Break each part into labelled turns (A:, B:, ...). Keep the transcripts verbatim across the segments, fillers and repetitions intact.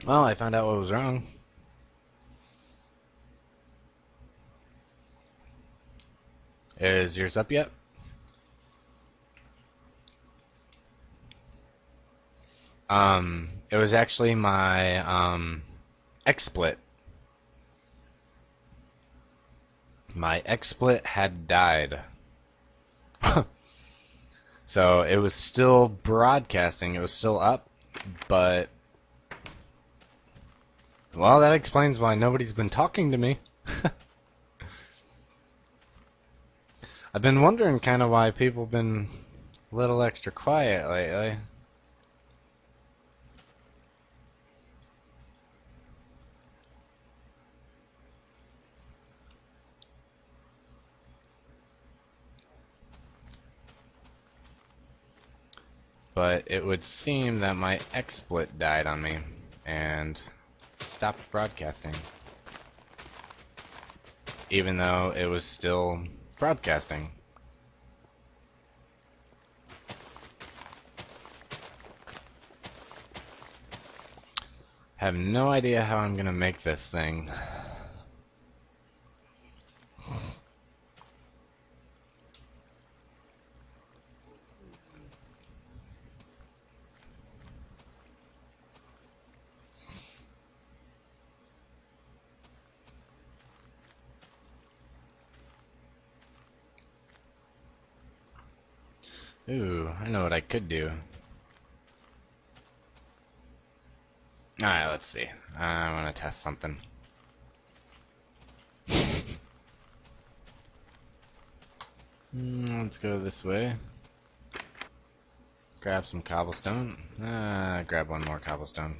A: Well, I found out what was wrong. Is yours up yet? Um, it was actually my um XSplit. My XSplit had died. So it was still broadcasting. It was still up, but well, that explains why nobody's been talking to me. I've been wondering kind of why people been a little extra quiet lately. But it would seem that my XSplit died on me and stopped broadcasting, even though it was still broadcasting. Have no idea how I'm gonna make this thing. Ooh, I know what I could do. Alright, let's see. I want to test something. Mm, let's go this way. Grab some cobblestone. Uh, grab one more cobblestone.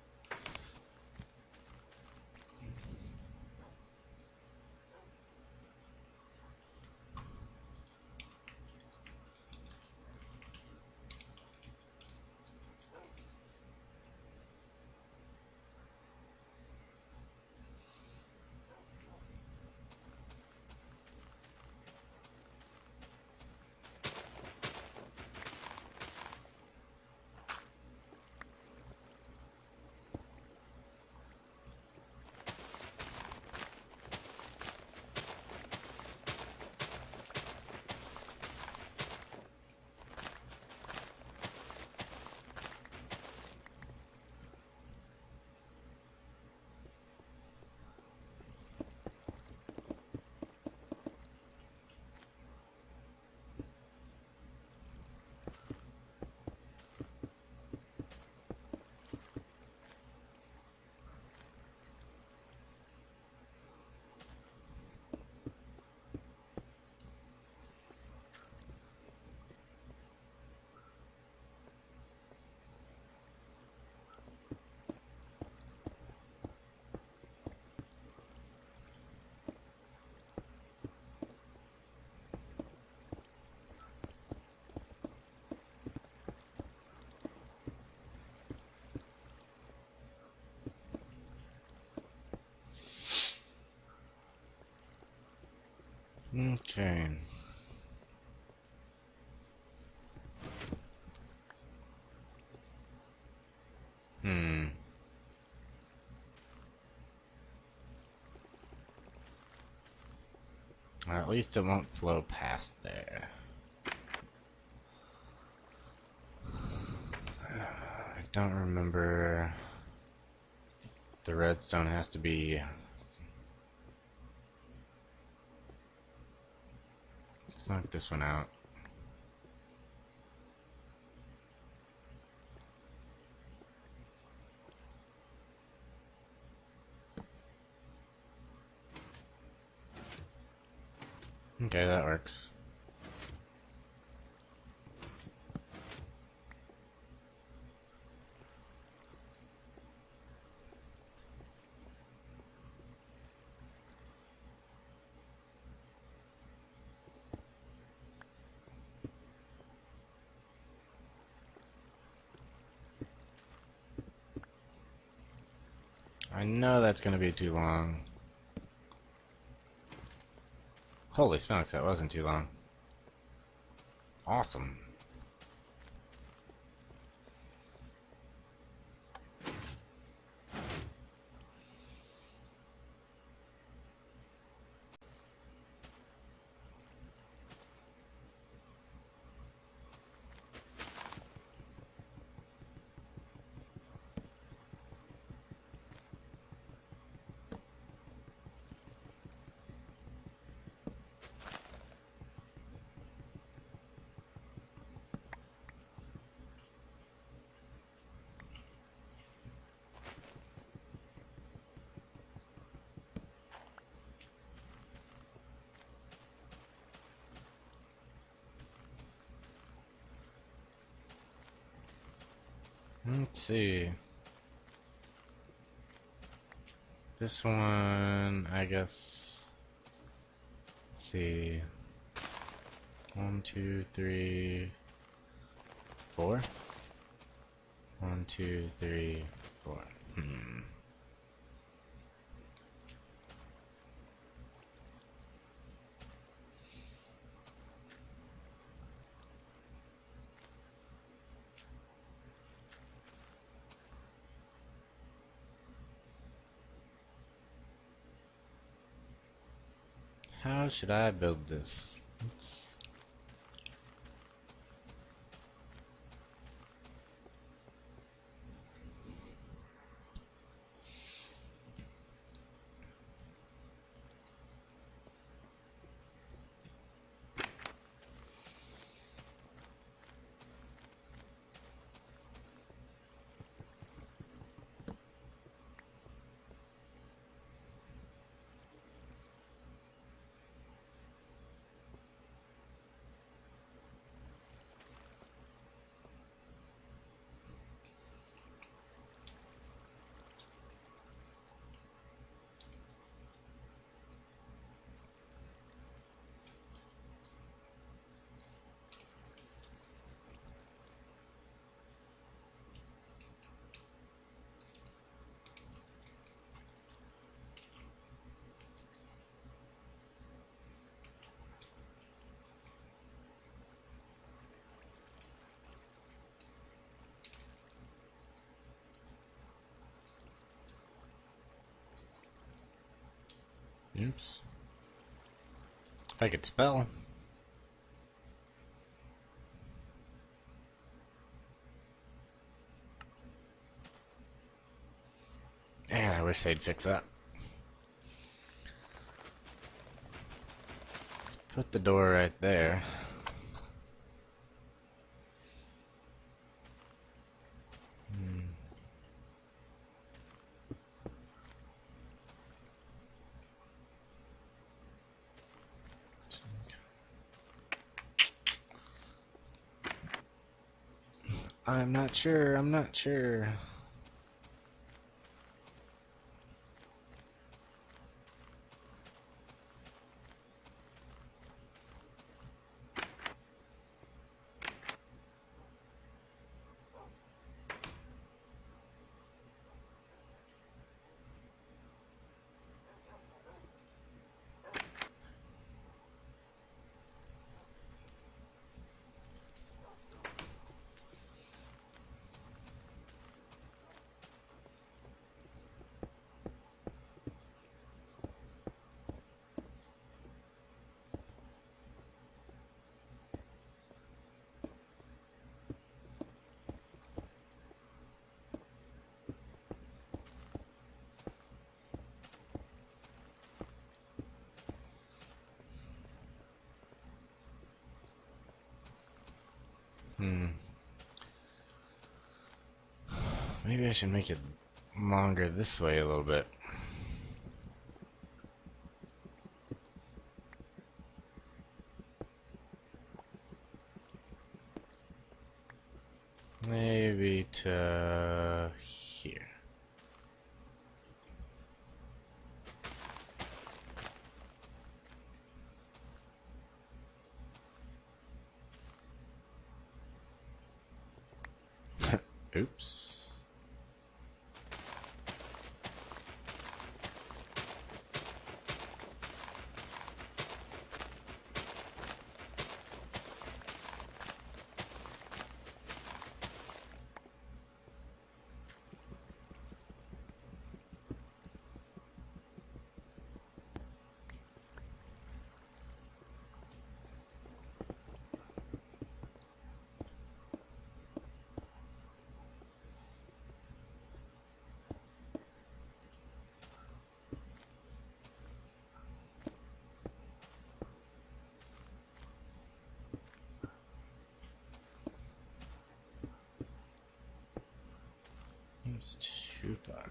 A: Okay. Hmm. Well, at least it won't flow past there. I don't remember. The redstone has to be. Let's knock this one out. Okay, that works. I know that's gonna be too long. Holy smokes, that wasn't too long. Awesome. Let's see. This one, I guess. Let's see. One, two, three, four. One, two, three, four. Hmm. How should I build this? Let's Oops. If I could spell. Man, I wish they'd fix that. Put the door right there. Hmm. I'm not sure, I'm not sure. Hmm. Maybe I should make it longer this way a little bit. Maybe to here. Oops. It's too far.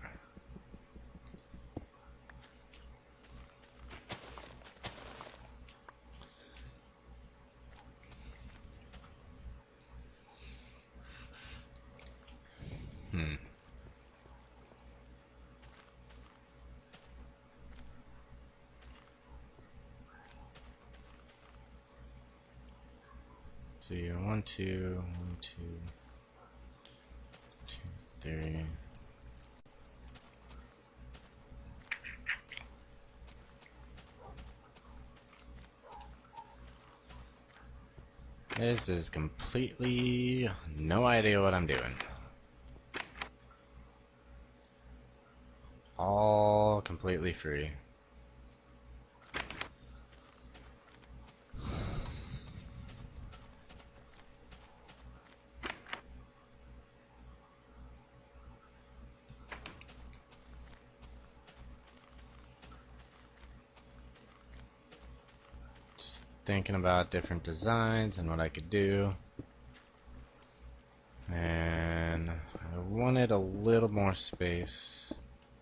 A: see, one, two, one, two, two, three. This is completely no idea what I'm doing. All completely free. Just thinking about different designs and what I could do. And I wanted a little more space.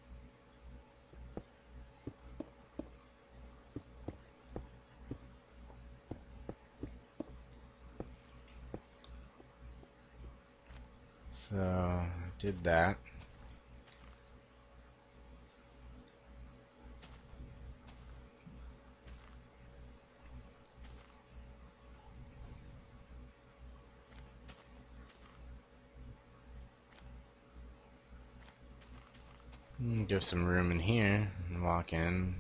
A: So I did that. Mm, Give some room in here and walk in.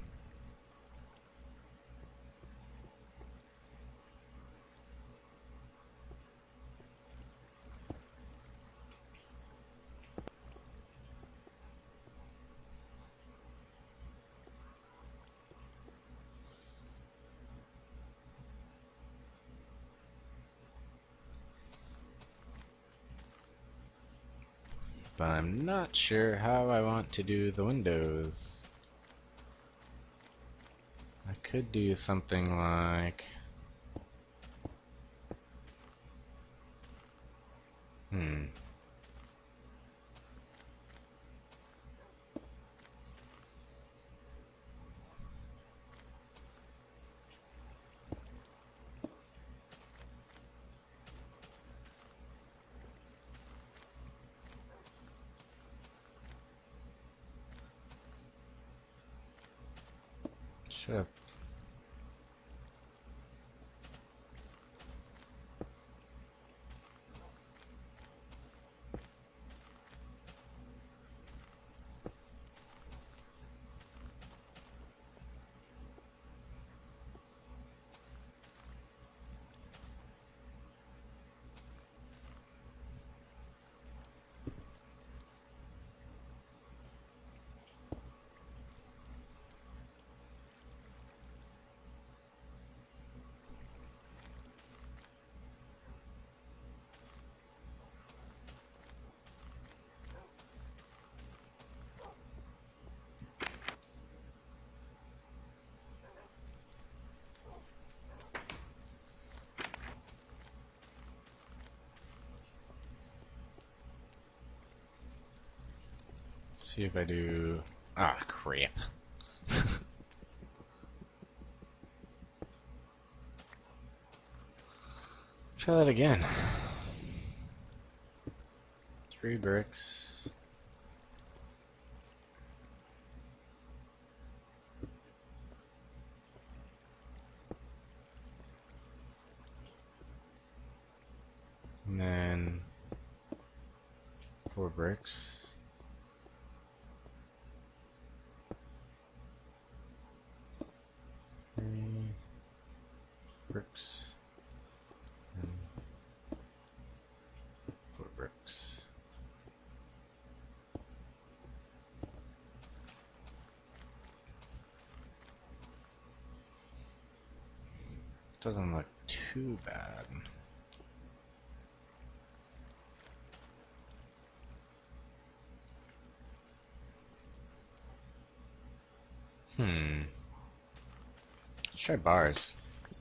A: But I'm not sure how I want to do the windows. I could do something like... Hmm. Sure. See if I do... Ah, crap. Try that again. Three bricks. And then... Four bricks. Three bricks. And four bricks. Doesn't look too bad. Hmm. Let's try bars.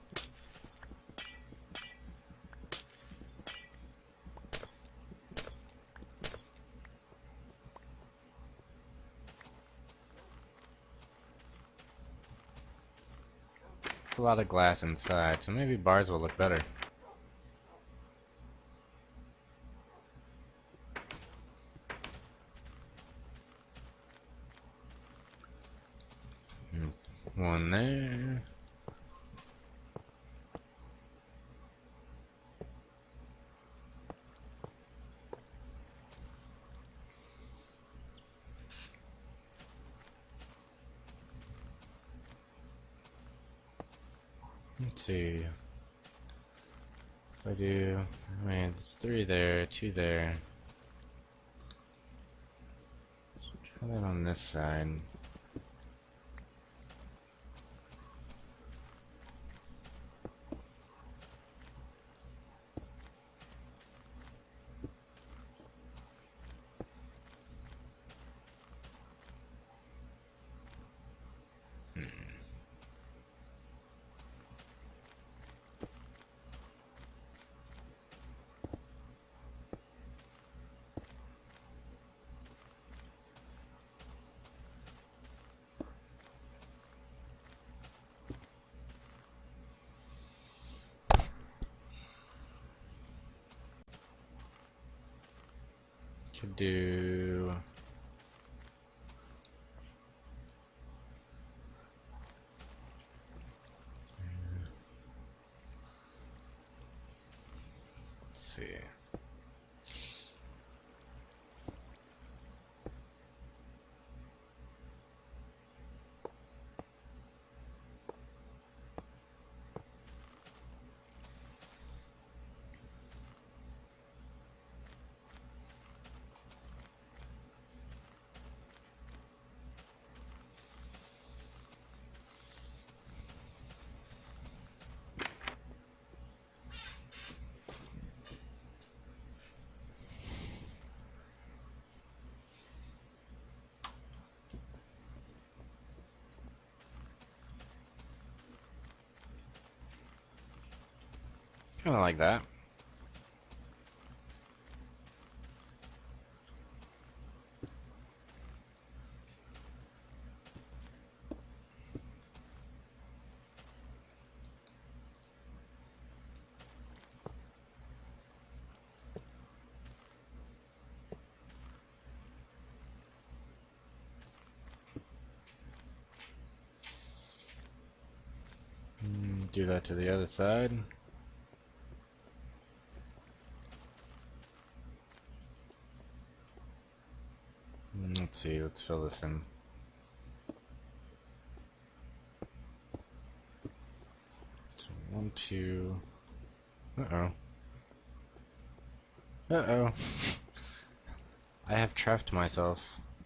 A: There's a lot of glass inside, so maybe bars will look better. One there. Let's see. If I do, I mean, there's three there, two there. Try that on this side. Could do. Let's see. Kind of like that. Mm, Do that to the other side. Mm, Let's see, let's fill this in. So one, two. Uh-oh. Uh-oh. I have trapped myself.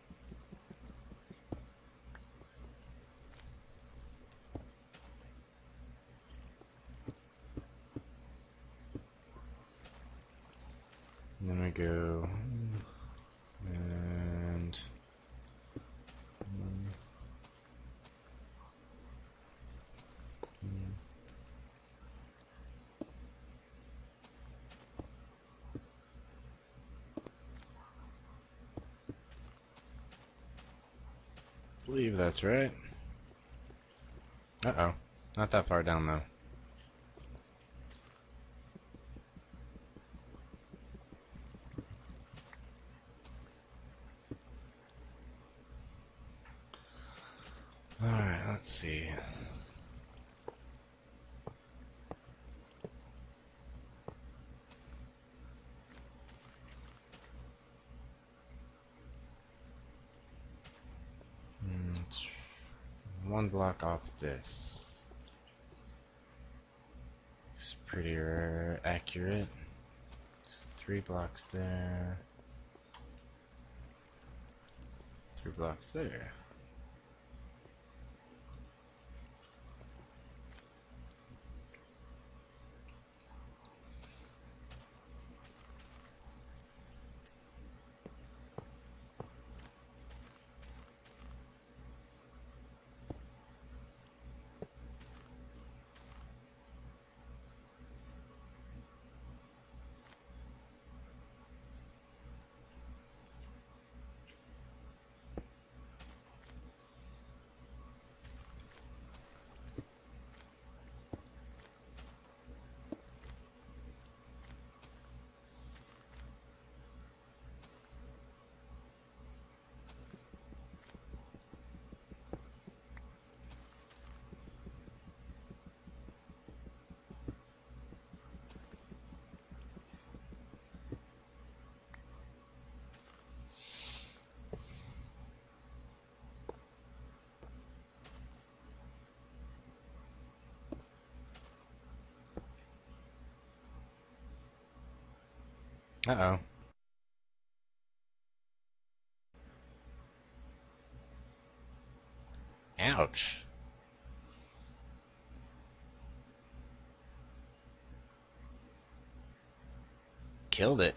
A: And then we go. And. mm, mm, believe that's right. Uh-oh. Not that far down, though. Alright, let's see. Mm, it's one block off this. Looks pretty rare, accurate. Three blocks there. Three blocks there. Uh-oh. Ouch. Killed it.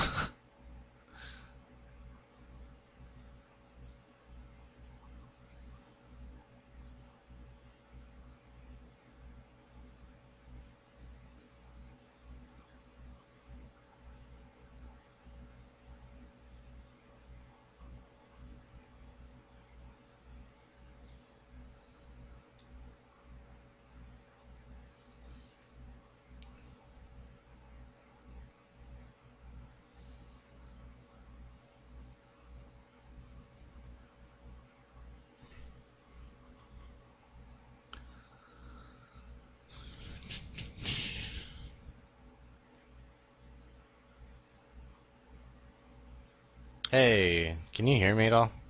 A: Hey, can you hear me at all?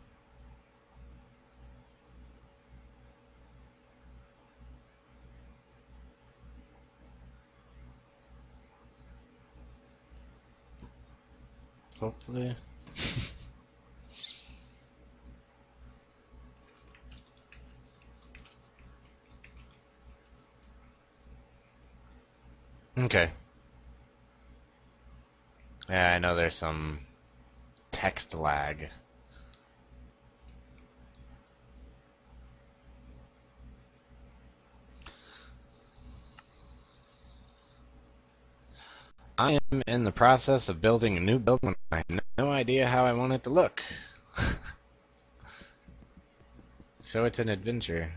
A: Hopefully. Okay. Yeah, I know there's some text lag. I am in the process of building a new building. I have no idea how I want it to look. So it's an adventure.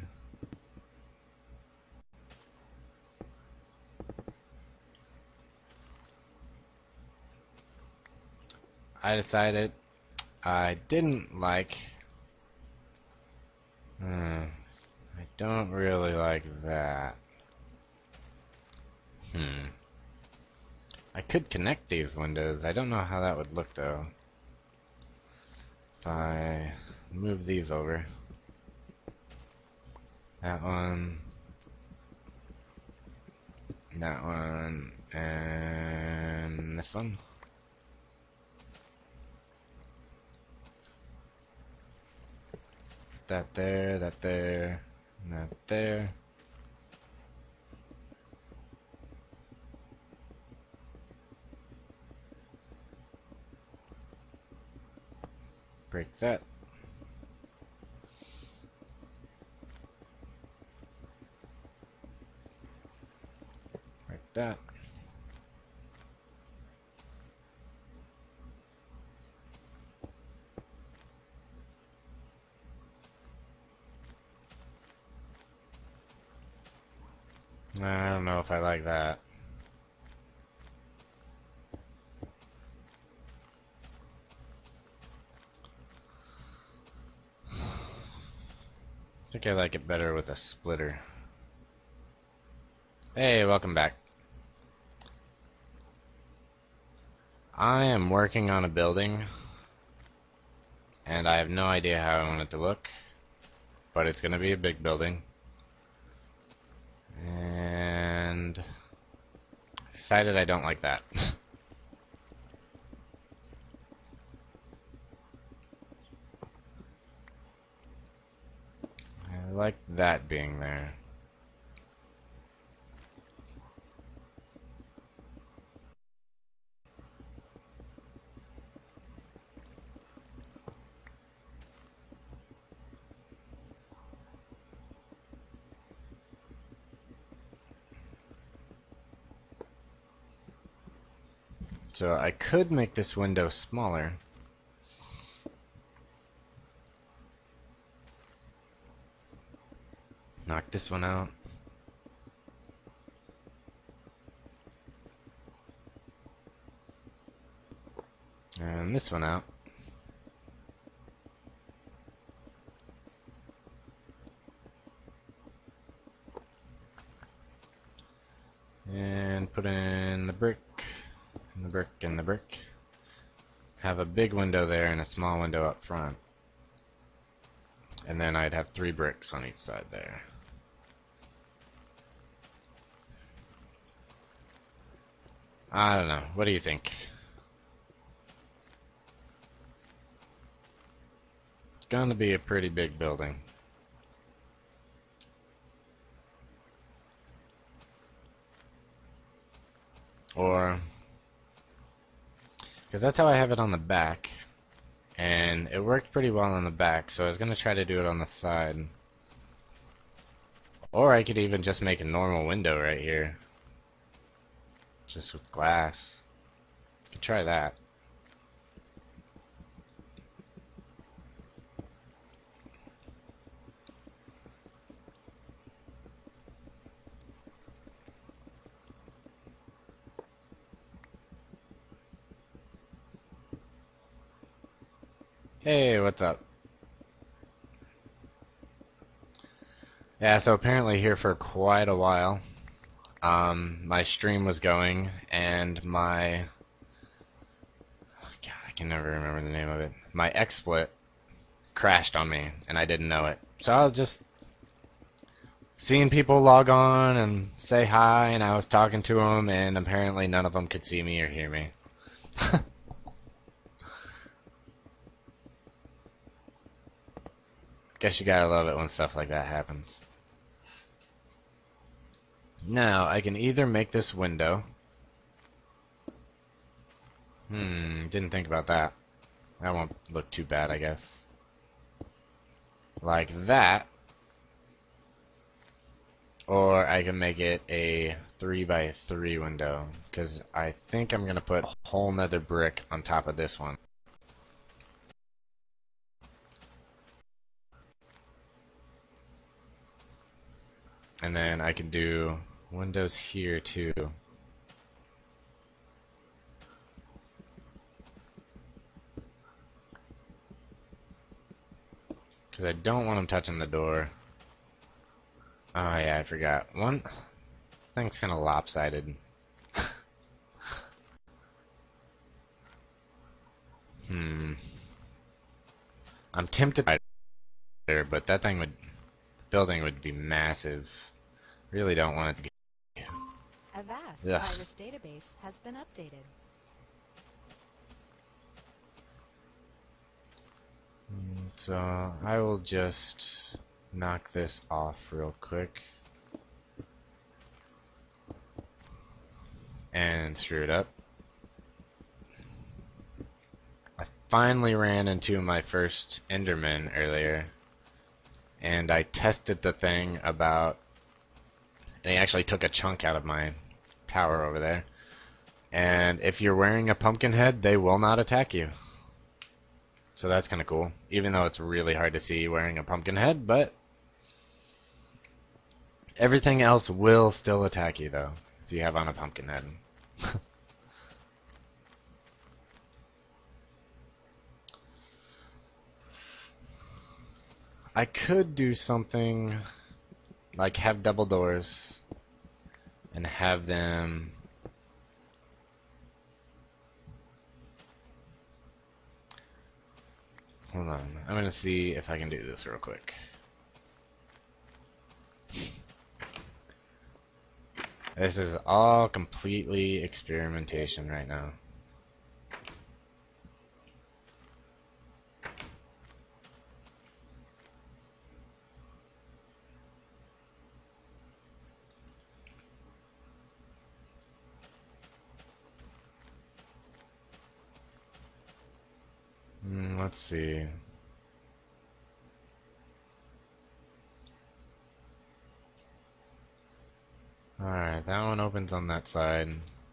A: I decided I didn't like... Hmm, I don't really like that. Hmm. I could connect these windows. I don't know how that would look though. If I move these over. That one. That one. And this one. That there, that there, and that there. Break that. Break that. I don't know if I like that. I think I like it better with a splitter. Hey, welcome back. I am working on a building, and I have no idea how I want it to look, but it's going to be a big building. And I decided I don't like that. I like that being there. So I could make this window smaller. Knock this one out. And this one out. And put in the brick, and the brick, and the brick. Have a big window there and a small window up front. And then I'd have three bricks on each side there. I don't know. What do you think? It's gonna be a pretty big building. Or, because that's how I have it on the back. And it worked pretty well on the back, so I was gonna try to do it on the side. Or I could even just make a normal window right here. Just with glass. Could try that. Hey, what's up? Yeah, so apparently here for quite a while, um, my stream was going, and my... God, I can never remember the name of it. My XSplit crashed on me, and I didn't know it. So I was just seeing people log on and say hi, and I was talking to them, and apparently none of them could see me or hear me. Guess you gotta love it when stuff like that happens. Now, I can either make this window. Hmm, didn't think about that. That won't look too bad, I guess. Like that. Or I can make it a three by three window, because I think I'm going to put a whole nother brick on top of this one. And then I can do windows here too. Because I don't want them touching the door. Oh yeah, I forgot. One thing's kind of lopsided. Hmm. I'm tempted by there, but that thing would, the building would be massive. Really don't want it to get...
B: Avast
A: Ugh.
B: virus database has been updated.
A: So I will just knock this off real quick and screw it up. I finally ran into my first Enderman earlier, and I tested the thing about, and he actually took a chunk out of my tower over there. And if you're wearing a pumpkin head, they will not attack you. So that's kind of cool, even though it's really hard to see wearing a pumpkin head, but everything else will still attack you though, if you have on a pumpkin head. I could do something like have double doors and have them hold on, I'm gonna see if I can do this real quick. This is all completely experimentation right now. Mm, let's see. Alright, that one opens on that side.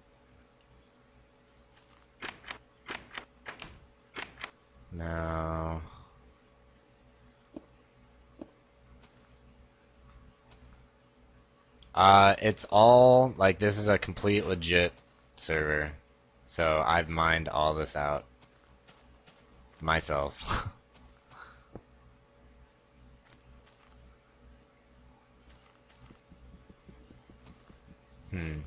A: Now... Uh, it's all, like, this is a complete legit server. So I've mined all this out myself. Hmm.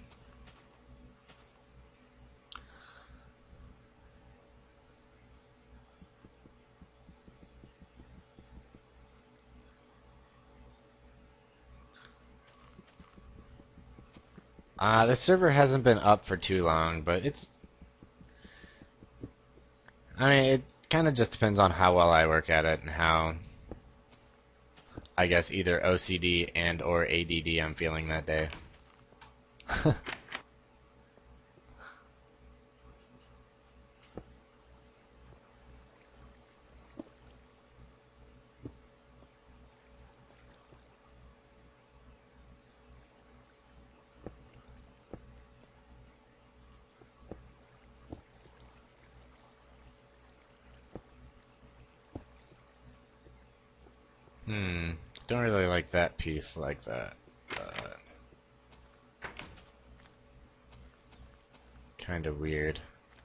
A: Uh, the server hasn't been up for too long, but it's... I mean, it kind of just depends on how well I work at it and how, I guess, either O C D and or A D D I'm feeling that day. Hmm, don't really like that piece like that, but kind of weird.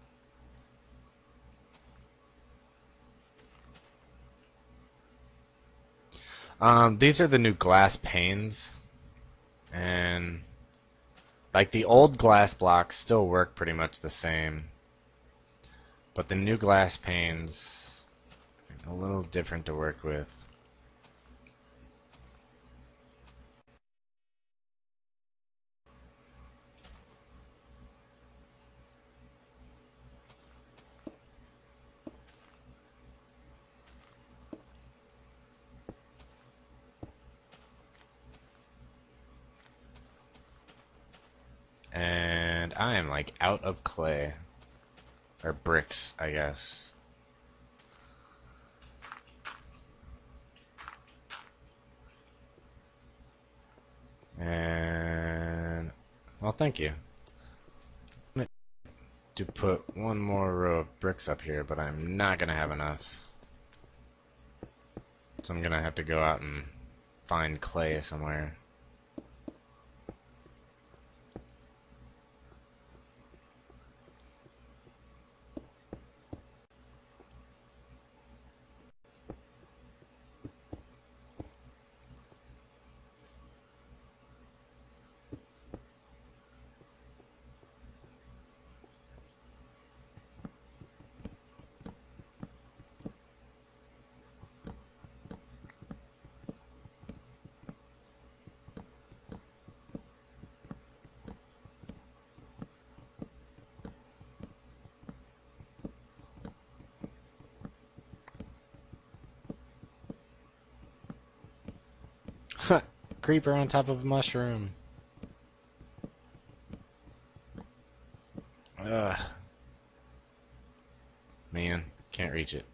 A: Um, these are the new glass panes, and like the old glass blocks still work pretty much the same, but the new glass panes are a little different to work with. And I am like out of clay. Or bricks, I guess. And well, thank you. I'm going to put one more row of bricks up here, but I'm not gonna have enough. So I'm gonna have to go out and find clay somewhere. Creeper on top of a mushroom. Ugh. Man, can't reach it.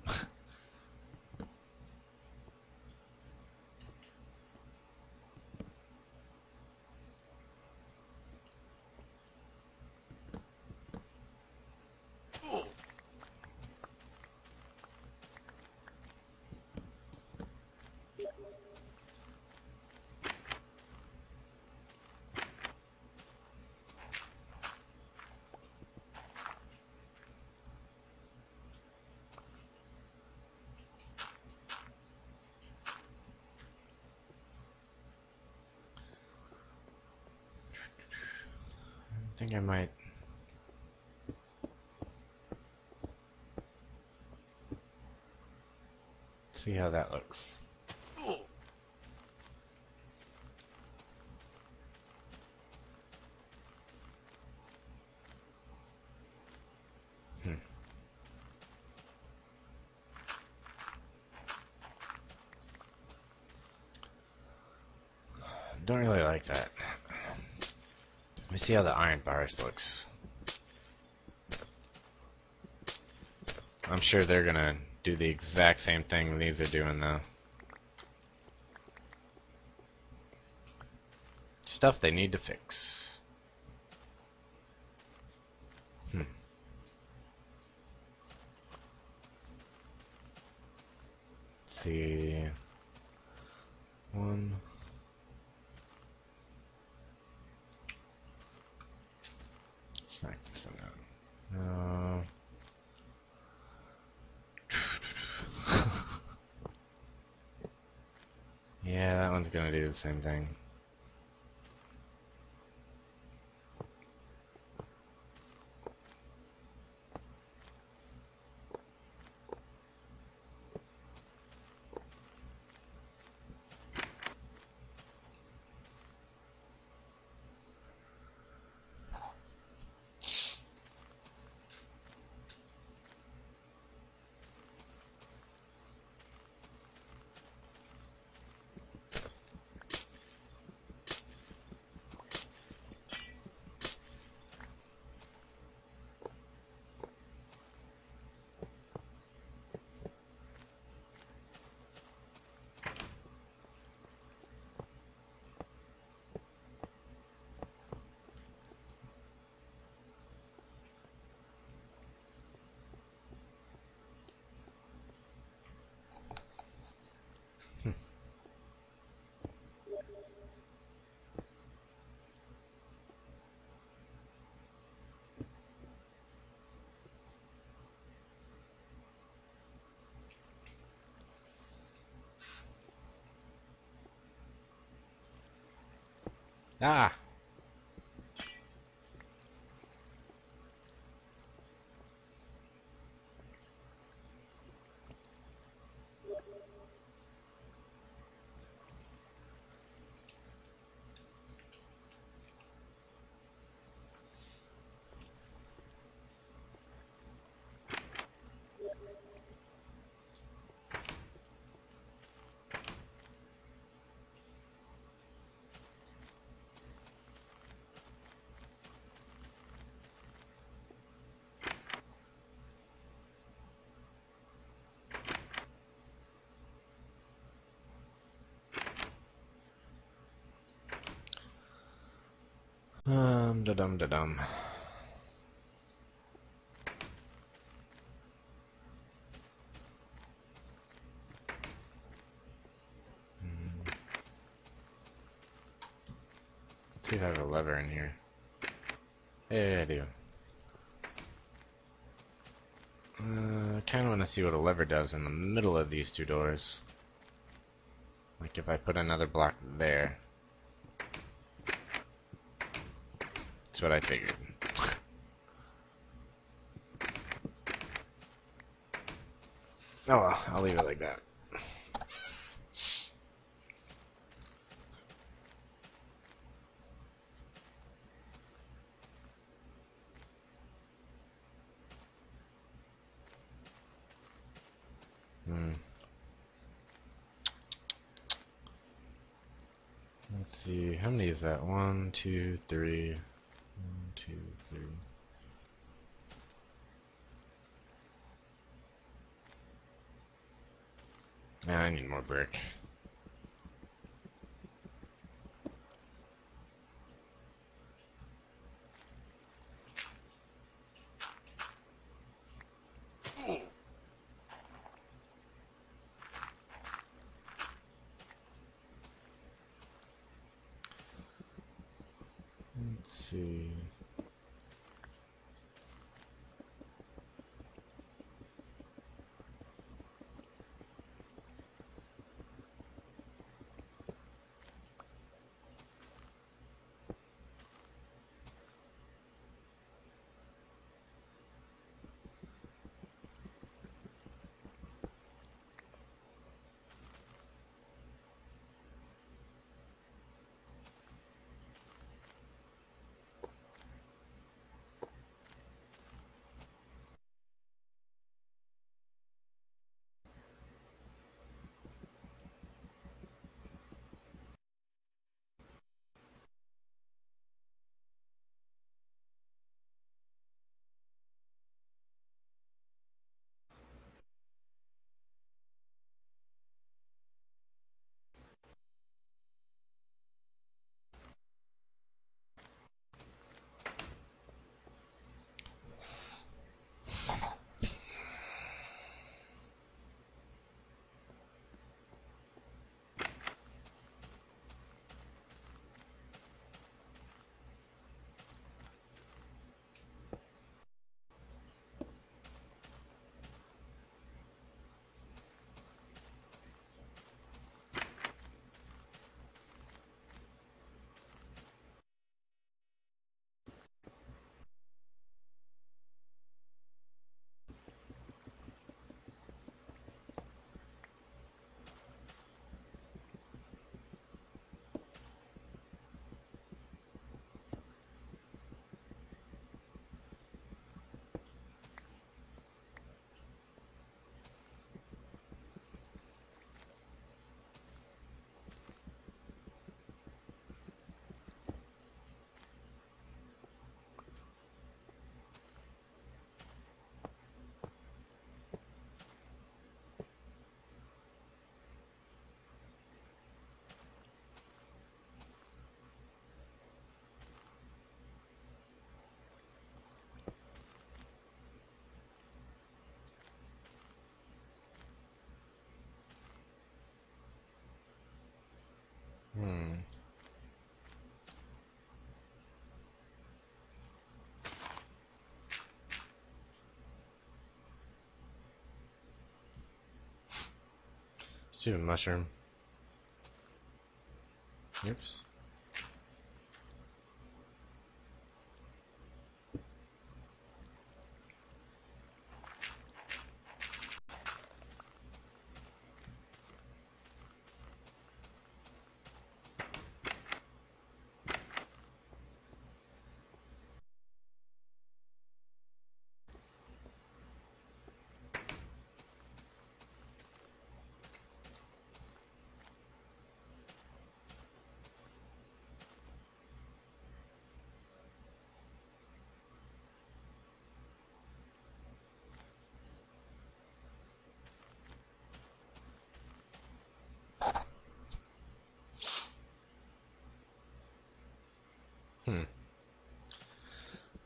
A: I think I might. See how that looks. Hmm. Don't really like that. Let me see how the iron bars looks. I'm sure they're gonna do the exact same thing these are doing though. Stuff they need to fix. Hmm. Let's see. One. Smack this one out. No. Yeah, that one's gonna do the same thing. Ah! Um, da dum da dum. Let's see if I have a lever in here. Hey, I do. Uh, I kind of want to see what a lever does in the middle of these two doors. Like if I put another block there. That's what I figured. Oh well, I'll leave it like that. Hmm. Let's see, how many is that? One, two, three. One, two, three. Nah, I need more brick. Let's see. Hmm. Let's do a mushroom. Oops.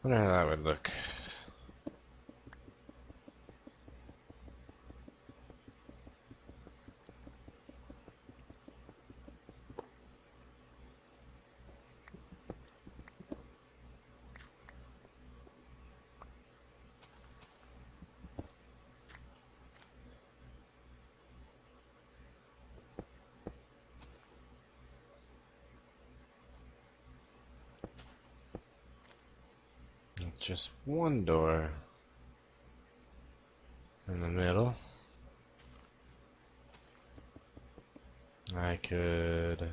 A: Wonder how that would look. Just one door in the middle. I could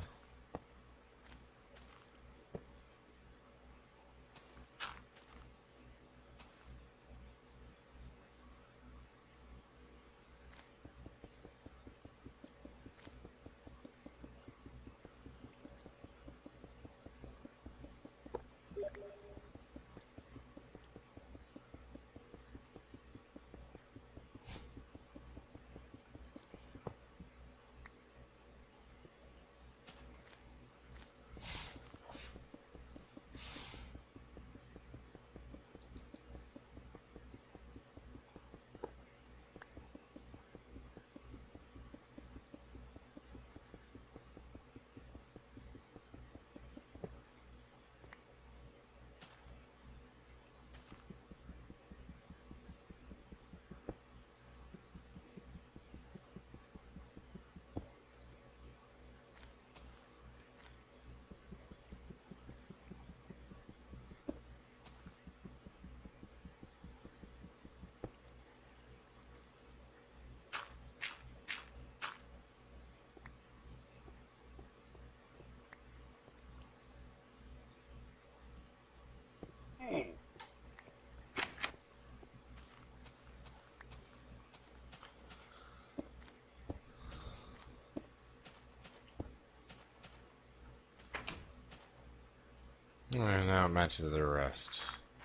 A: Alright, now it matches the rest.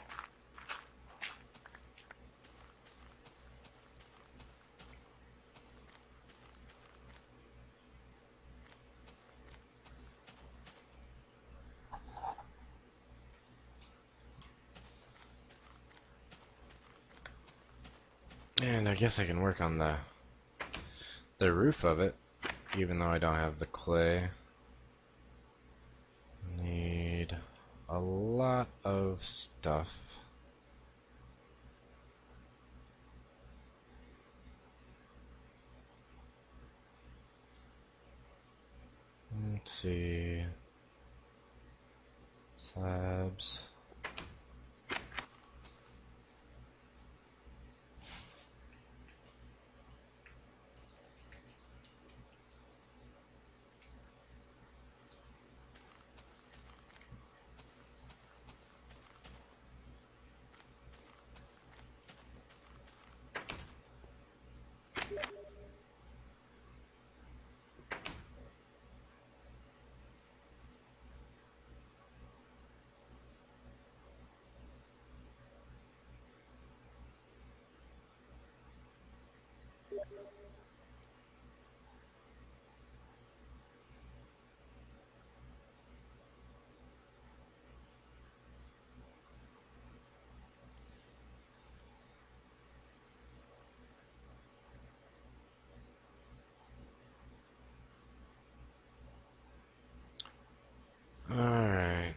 A: And I guess I can work on the the roof of it, even though I don't have the clay. Need a lot of stuff. Let's see. Slabs. Alright.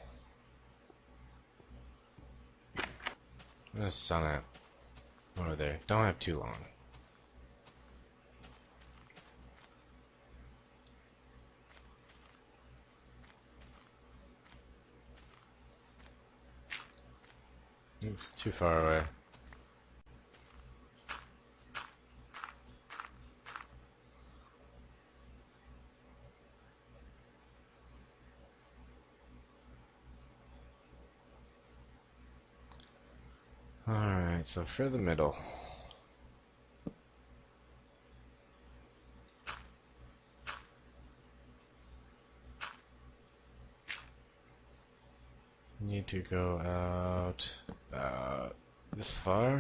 A: There's sun at over there. Don't have too long. Oops, too far away. Alright, so for the middle. Need to go out about this far.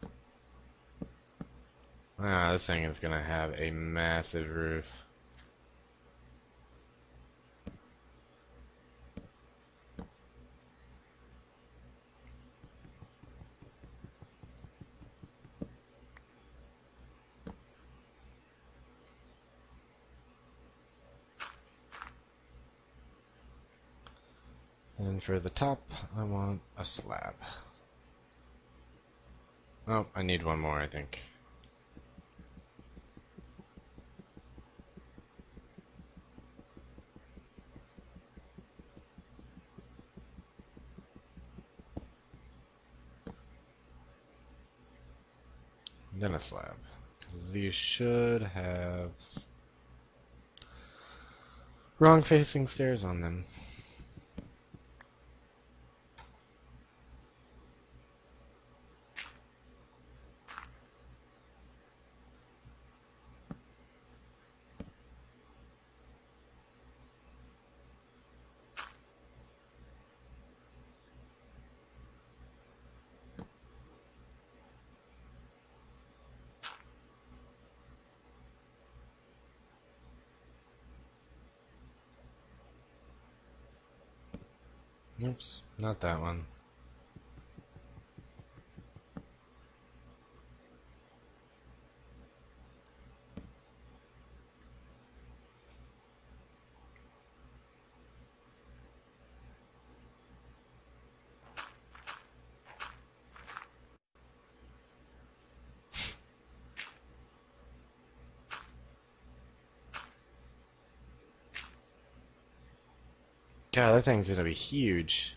A: Ah, this thing is gonna have a massive roof. And for the top, I want a slab. Oh, I need one more, I think. Then a slab. Because these should have wrong facing stairs on them. Oops, not that one. God, that thing's gonna be huge.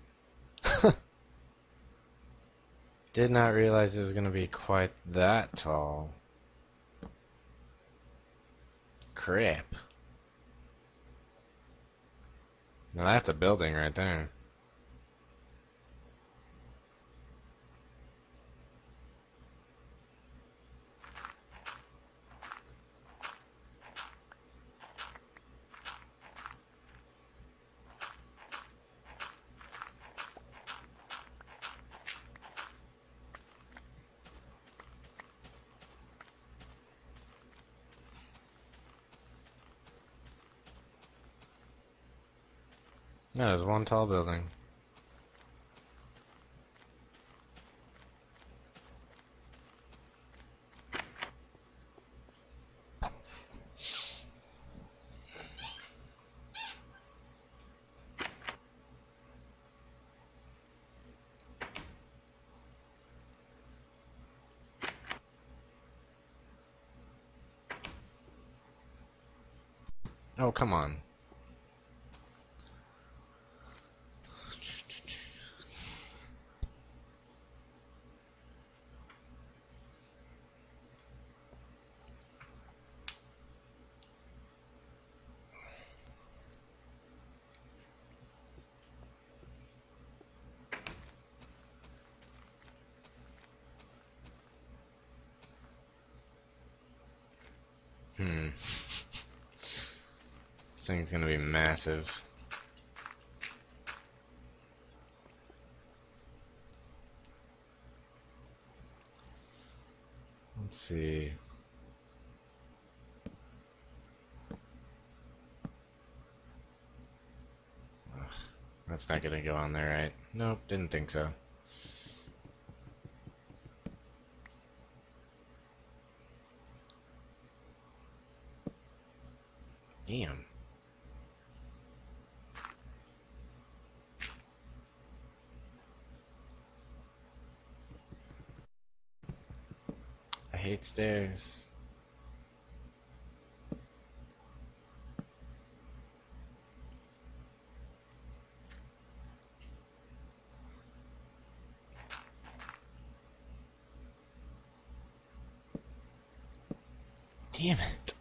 A: Did not realize it was gonna be quite that tall. Crap. Now that's a building right there. That is one tall building. Oh, come on. Hmm. This thing's gonna be massive. Let's see. Ugh, that's not gonna go on there, right? Nope, didn't think so. Damn. I hate stairs. Damn it.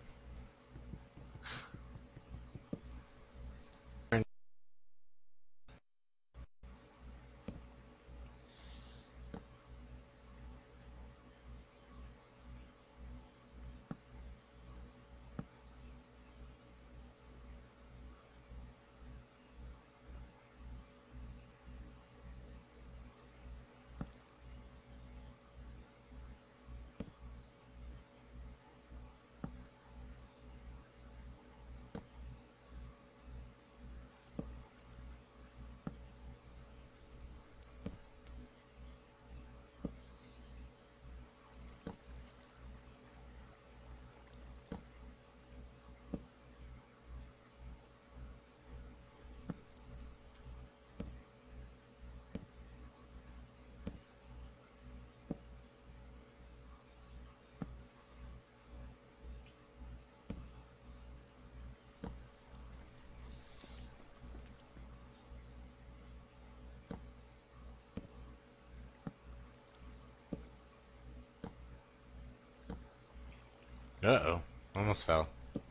A: Uh-oh. Almost fell.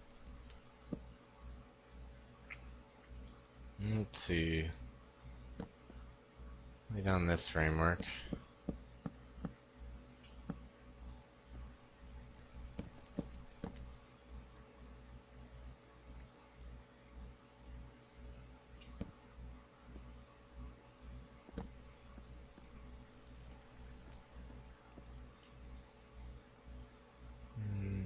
A: Let's see. Lay down this framework. Hmm.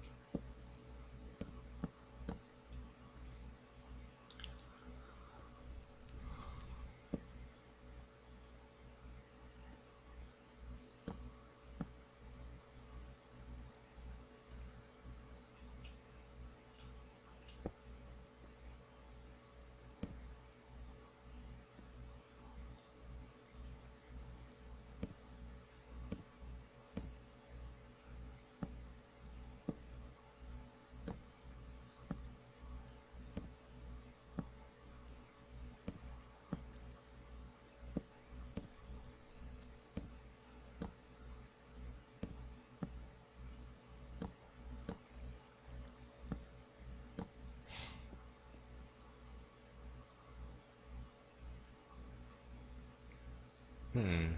A: Hmm.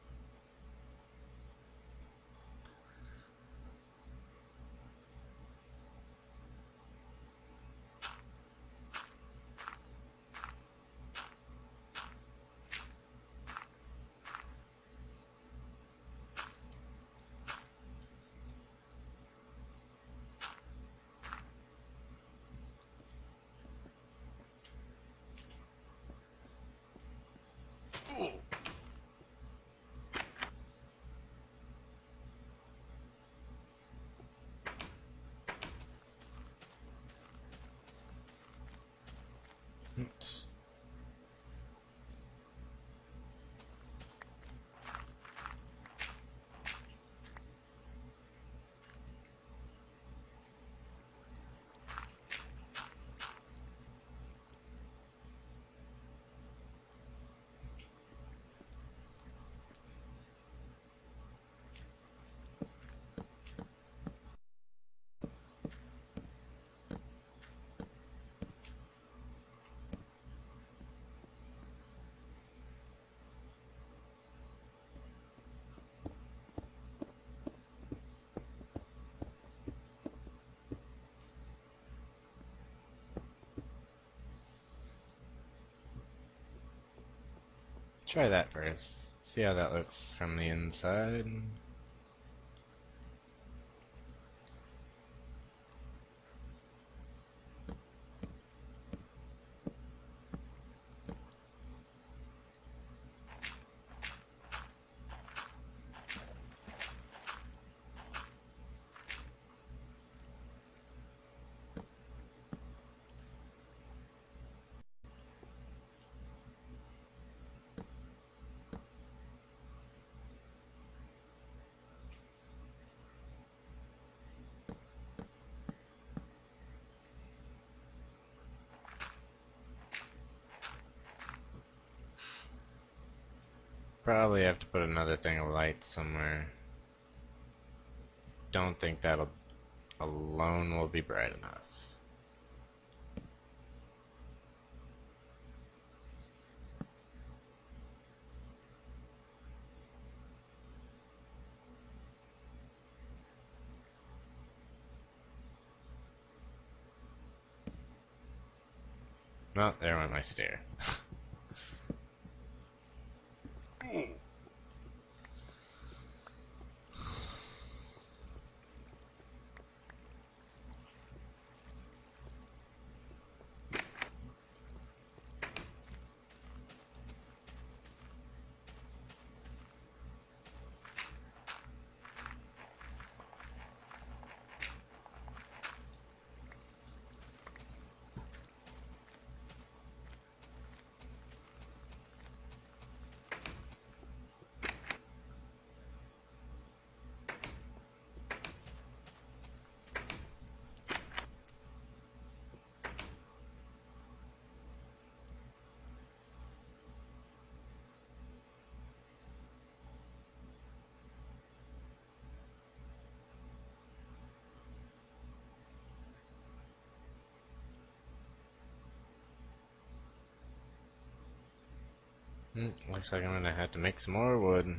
A: Oops. Try that first. See how that looks from the inside. Probably have to put another thing of light somewhere. Don't think that'll alone will be bright enough. Well, there went my stair. Hmm, looks like I'm gonna have to make some more wood.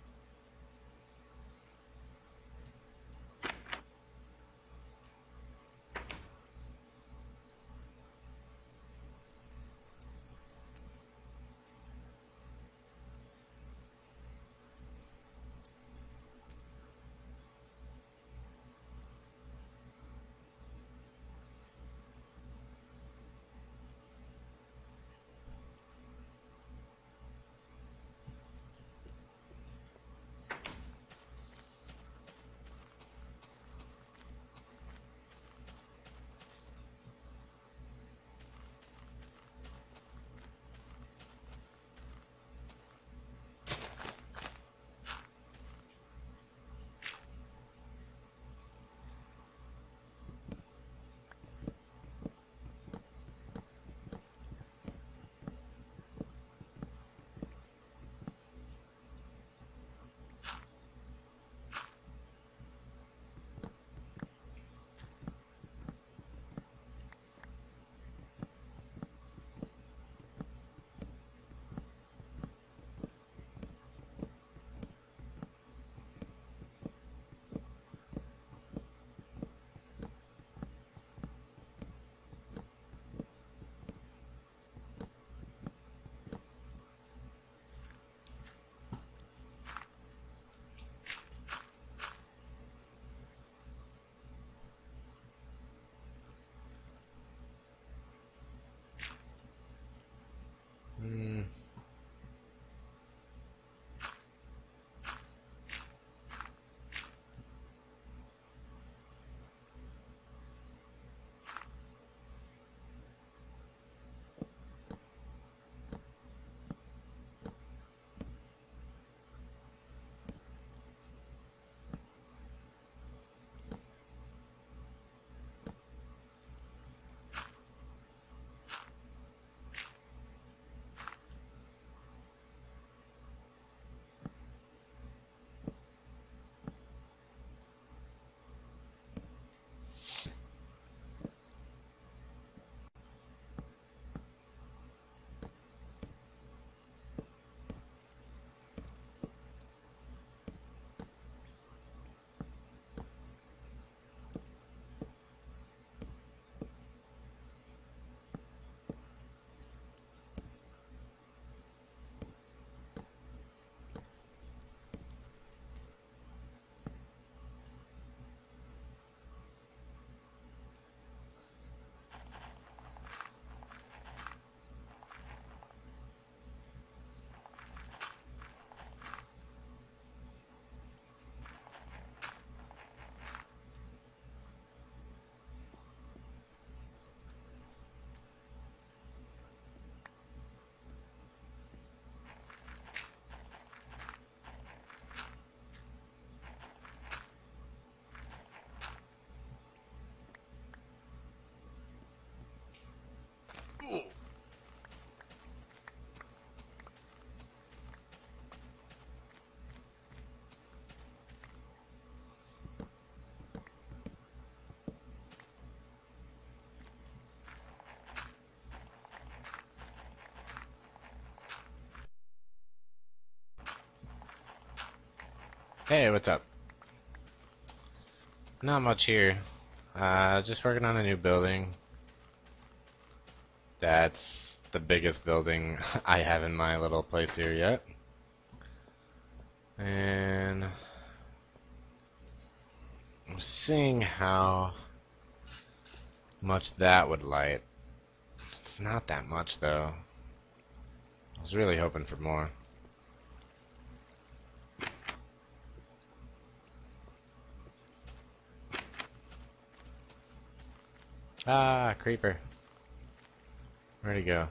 A: Hmm. Hey, what's up? Not much here. Uh, just working on a new building. That's the biggest building I have in my little place here yet. And I'm seeing how much that would light. It's not that much though. I was really hoping for more. Ah, creeper. Where'd he go?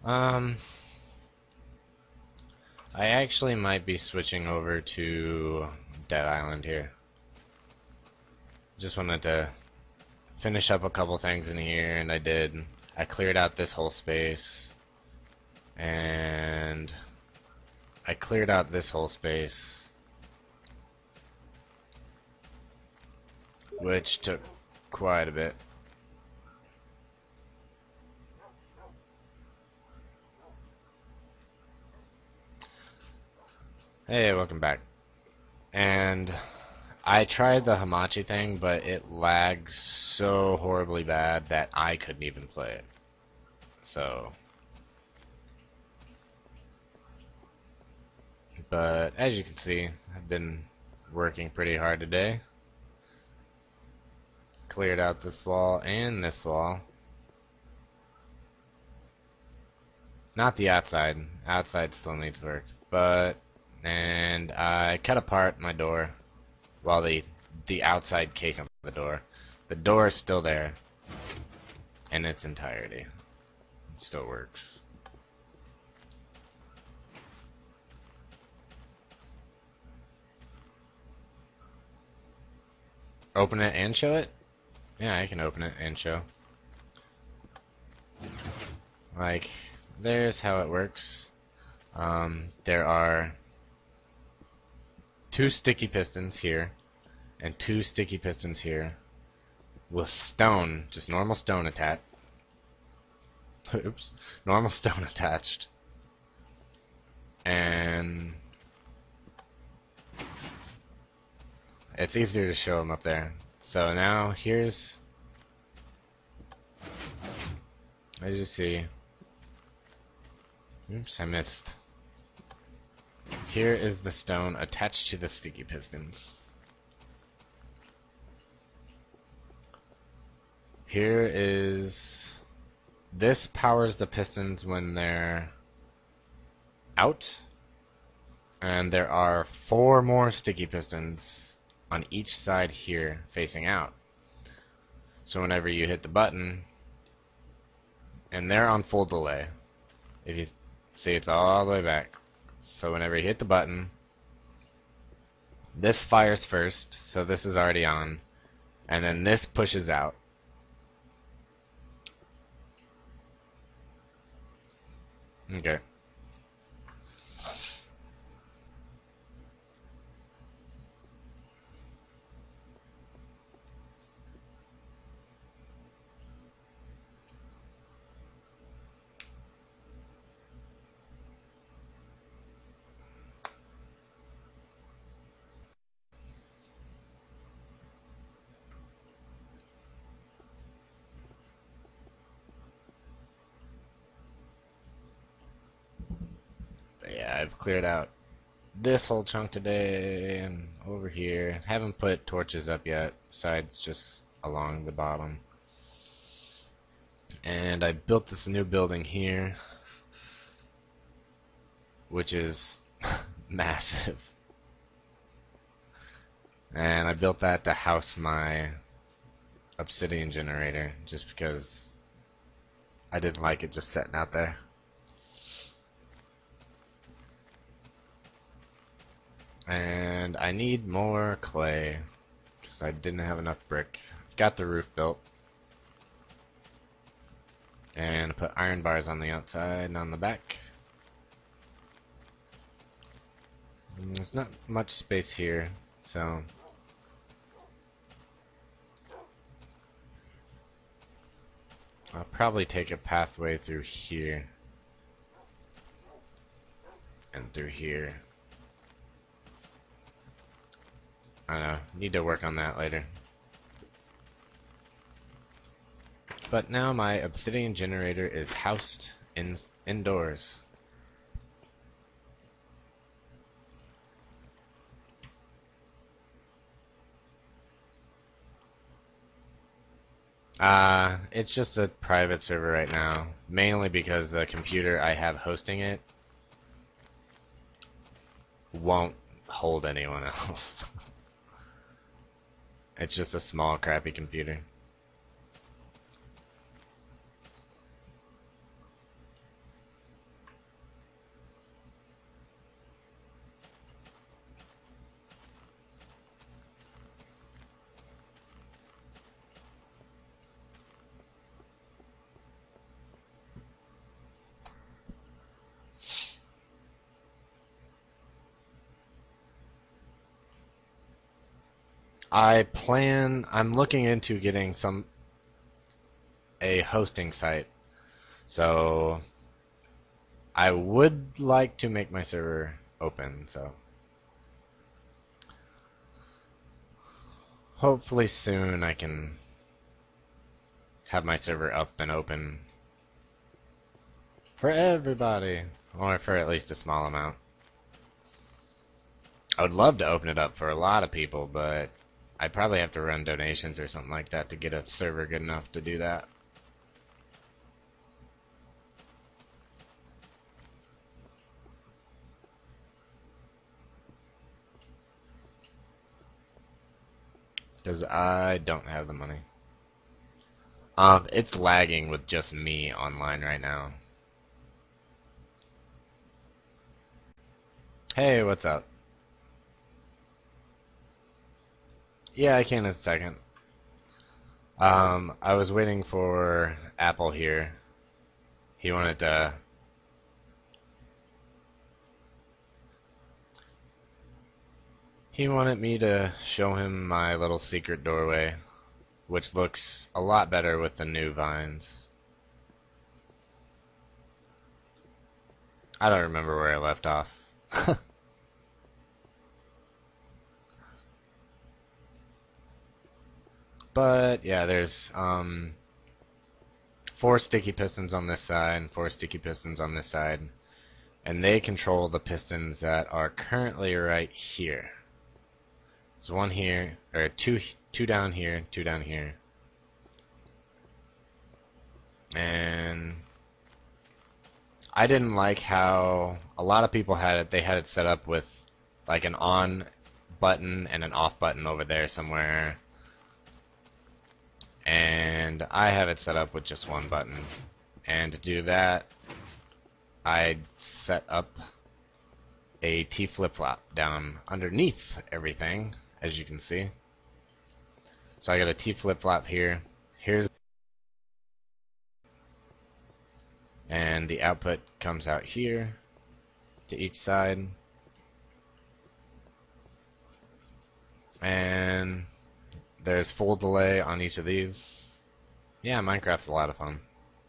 A: Um, I actually might be switching over to Dead Island here. Just wanted to finish up a couple things in here, and I did. I cleared out this whole space, and I cleared out this whole space, which took quite a bit. Hey, welcome back. And I tried the Hamachi thing, but it lagged so horribly bad that I couldn't even play it. So, but as you can see, I've been working pretty hard today. Cleared out this wall and this wall. Not the outside. Outside still needs work. But, and I cut apart my door. Well, the, the outside case of the door. The door is still there. In its entirety. It still works. Open it and show it? Yeah, I can open it and show. Like, there's how it works. Um, there are two sticky pistons here and two sticky pistons here with stone, just normal stone attached. Oops, normal stone attached. And it's easier to show them up there. So now here's, as you see, oops, I missed. Here is the stone attached to the sticky pistons. Here is, this powers the pistons when they're out, and there are four more sticky pistons on each side here facing out. So whenever you hit the button, and they're on full delay, if you see, it's all the way back. So whenever you hit the button, this fires first, so this is already on, and then this pushes out. Okay. But yeah, I've cleared out this whole chunk today, and over here. Haven't put torches up yet, besides just along the bottom. And I built this new building here, which is massive. And I built that to house my obsidian generator, just because I didn't like it just sitting out there. And I need more clay, because I didn't have enough brick. I've got the roof built. And put iron bars on the outside and on the back. And there's not much space here, so I'll probably take a pathway through here and through here. I don't know, need to work on that later. But now my obsidian generator is housed in indoors. Uh, it's just a private server right now, mainly because the computer I have hosting it won't hold anyone else. It's just a small, crappy computer. I plan, I'm looking into getting some, a hosting site. So I would like to make my server open, so hopefully soon I can have my server up and open for everybody, or for at least a small amount. I would love to open it up for a lot of people, but I'd probably have to run donations or something like that to get a server good enough to do that. Because I don't have the money. Um, it's lagging with just me online right now. Hey, what's up? Yeah, I can in a second. Um, I was waiting for Apple here. He wanted to... He wanted me to show him my little secret doorway, which looks a lot better with the new vines. I don't remember where I left off. But yeah, there's um, four sticky pistons on this side and four sticky pistons on this side, and they control the pistons that are currently right here. There's one here, or two, two down here, two down here, and I didn't like how a lot of people had it. They had it set up with like an on button and an off button over there somewhere. And I have it set up with just one button. And to do that, I set up a T flip-flop down underneath everything, as you can see. So I got a T flip-flop here. Here's and the output comes out here to each side. And there's full delay on each of these. Yeah, Minecraft's a lot of fun.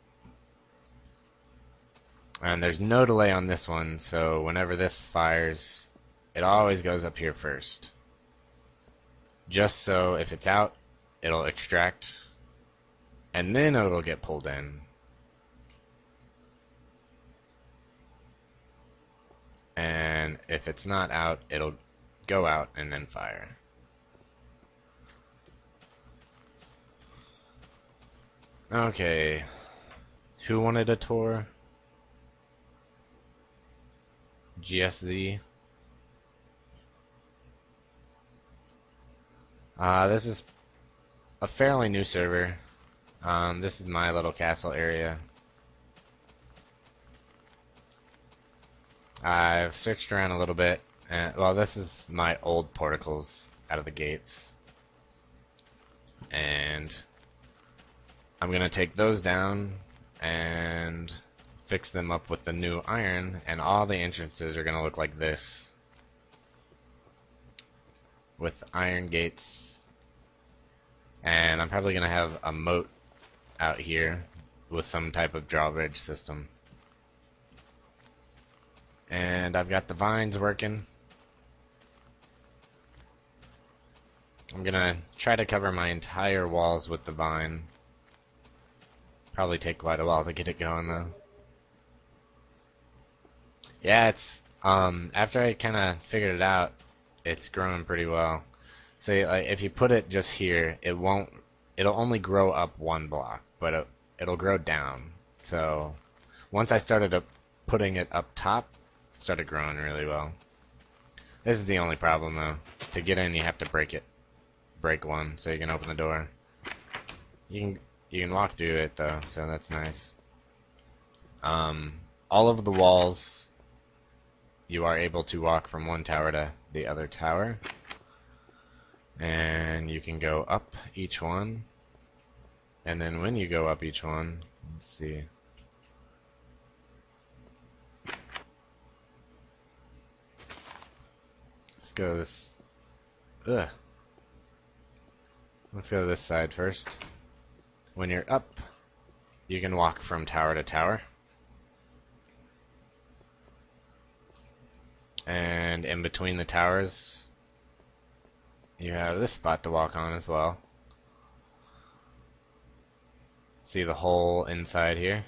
A: And there's no delay on this one, so whenever this fires, it always goes up here first. Just so if it's out, it'll extract, and then it'll get pulled in. And if it's not out, it'll go out and then fire. Okay, who wanted a tour? G S Z. Uh, this is a fairly new server. Um, this is my little castle area. I've searched around a little bit, and well, this is my old porticles out of the gates, and I'm gonna take those down and fix them up with the new iron, and all the entrances are gonna look like this, with iron gates. And I'm probably gonna have a moat out here with some type of drawbridge system. And I've got the vines working. I'm gonna try to cover my entire walls with the vine. Probably take quite a while to get it going though. Yeah, it's um after I kind of figured it out, it's growing pretty well. So like, if you put it just here, it won't. It'll only grow up one block, but it, it'll grow down. So once I started up putting it up top, it started growing really well. This is the only problem though. To get in, you have to break it. Break one so you can open the door. You can you can walk through it though, so that's nice. Um, all over the walls, you are able to walk from one tower to the other tower. And you can go up each one, and then when you go up each one, let's see. Let's go this. Ugh. let's go to this side first. When you're up, you can walk from tower to tower. And in between the towers, you have this spot to walk on as well. See the hole inside here?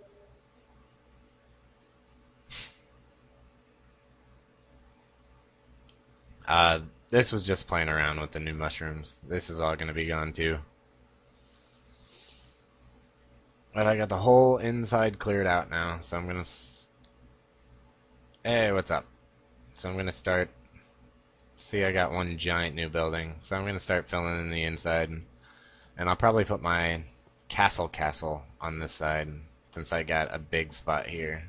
A: Uh, this was just playing around with the new mushrooms. This is all going to be gone too. But I got the whole inside cleared out now, so I'm going to... Hey, what's up? So I'm going to start... See, I got one giant new building, so I'm going to start filling in the inside. And I'll probably put my castle castle on this side, since I got a big spot here.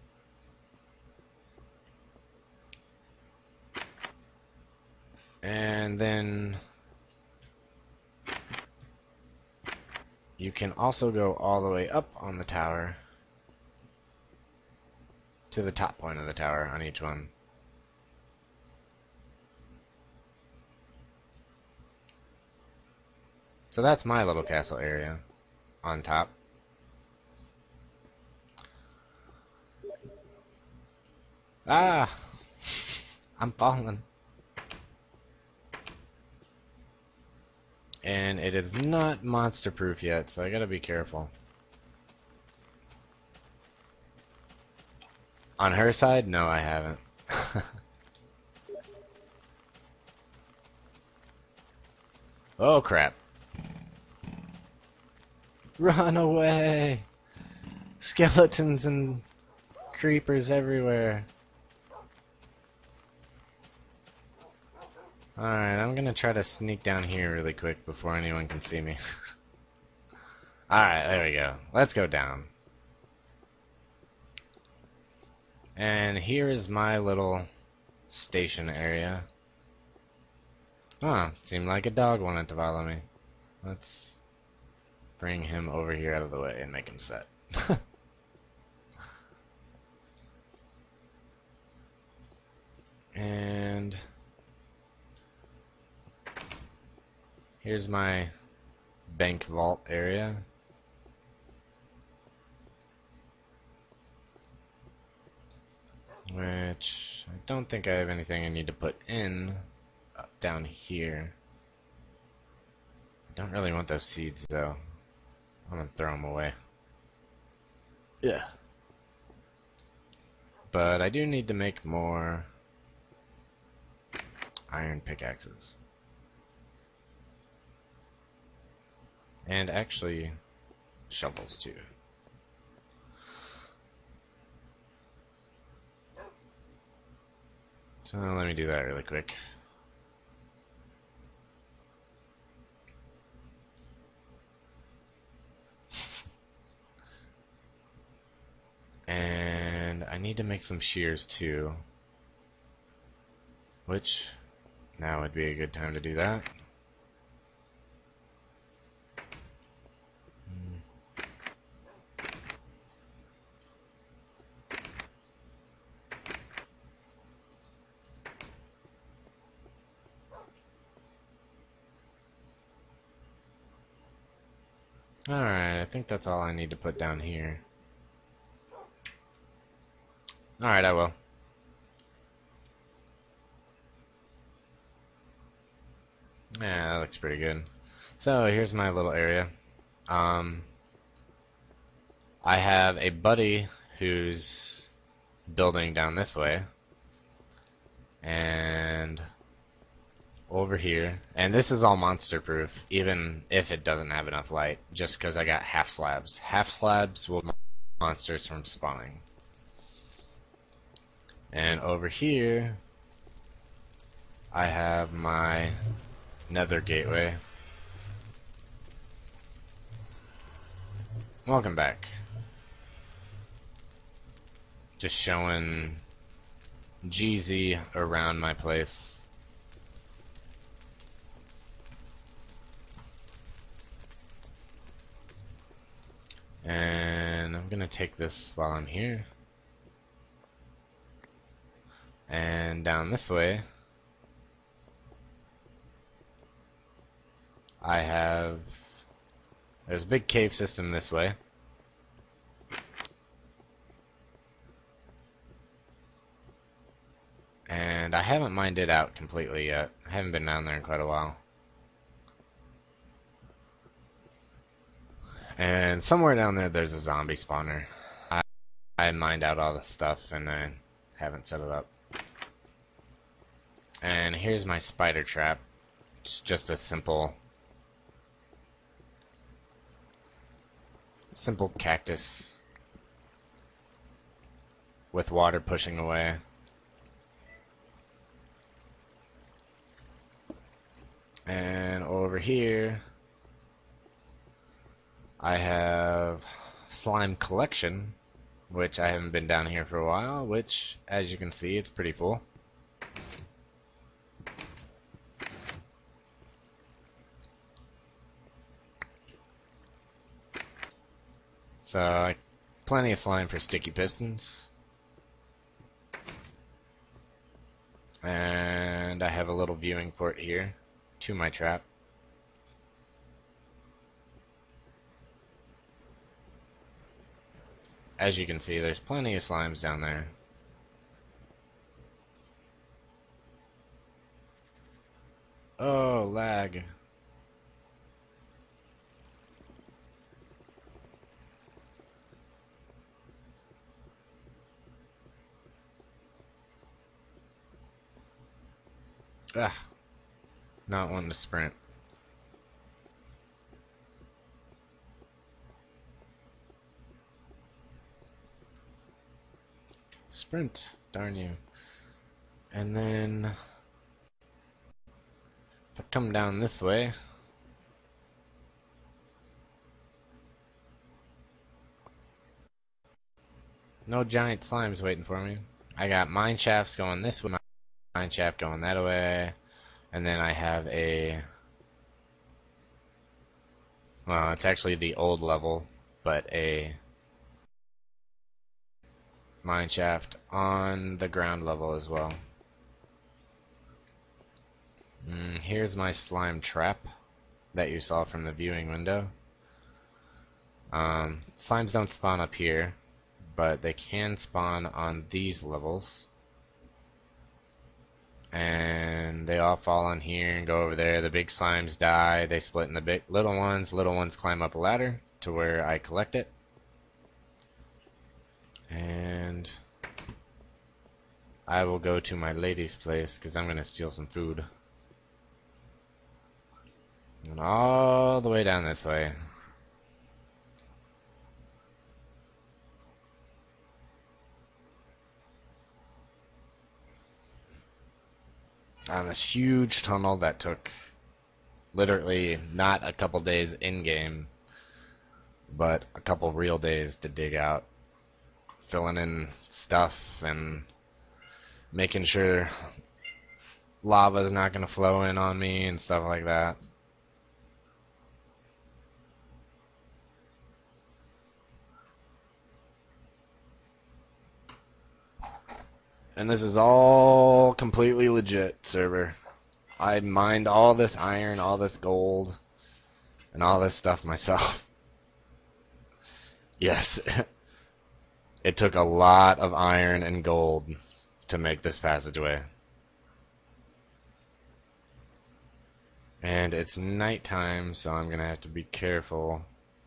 A: And then you can also go all the way up on the tower to the top point of the tower on each one. So that's my little castle area on top. Ah! I'm falling. And it is not monster proof yet, so I gotta be careful. On her side? No, I haven't. Oh crap. Run away! Skeletons and creepers everywhere. Alright, I'm gonna try to sneak down here really quick before anyone can see me. Alright, there we go. Let's go down. And here is my little station area. Huh, seemed like a dog wanted to follow me. Let's bring him over here out of the way and make him set. And here's my bank vault area. Which I don't think I have anything I need to put in uh, down here. I don't really want those seeds though. I'm gonna throw them away. Yeah. But I do need to make more iron pickaxes. And actually, shovels too. So let me do that really quick. And I need to make some shears too. Which, now would be a good time to do that. Alright, I think that's all I need to put down here. Alright, I will. Yeah, that looks pretty good. So here's my little area. Um, I have a buddy who's building down this way. And over here. And this is all monster proof, even if it doesn't have enough light, just because I got half slabs. Half slabs will stop monsters from spawning. And over here, I have my nether gateway. Welcome back. Just showing G Z around my place. And I'm gonna take this while I'm here. And down this way, I have... There's a big cave system this way. And I haven't mined it out completely yet. I haven't been down there in quite a while. And somewhere down there there's a zombie spawner. I, I mined out all the stuff and I haven't set it up. And here's my spider trap. It's just a simple simple cactus with water pushing away. And over here I have slime collection, which I haven't been down here for a while, which as you can see it's pretty full. So plenty of slime for sticky pistons. And I have a little viewing port here to my trap. As you can see, there's plenty of slimes down there. Oh, lag. Ah, not wanting to sprint. Sprint, darn you. And then if I come down this way, no giant slimes waiting for me. I got mine shafts going this way, mine shaft going that way, and then I have a, well, it's actually the old level, but a mine shaft on the ground level as well. Mm, here's my slime trap that you saw from the viewing window. Um, slimes don't spawn up here, but they can spawn on these levels. And they all fall on here and go over there. The big slimes die, they split in the big little ones. Little ones climb up a ladder to where I collect it. And I will go to my lady's place because I'm going to steal some food. And all the way down this way. On this huge tunnel that took literally not a couple days in-game, but a couple real days to dig out. Filling in stuff and making sure lava's not going to flow in on me and stuff like that. And this is all completely legit server. I mined all this iron, all this gold, and all this stuff myself. Yes. It took a lot of iron and gold to make this passageway. And it's nighttime, so I'm gonna have to be careful.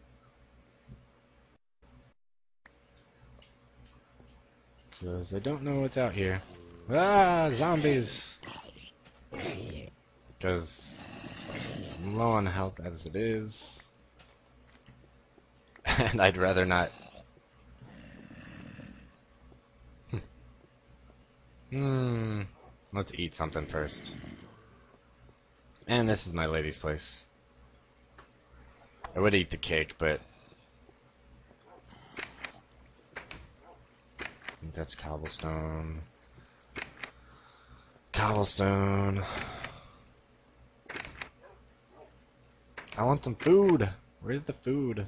A: Because I don't know what's out here. Ah, zombies! Because I'm low on health as it is. And I'd rather not. Hmm. Let's eat something first. And this is my lady's place. I would eat the cake, but I think that's cobblestone. Cobblestone. I want some food. Where's the food?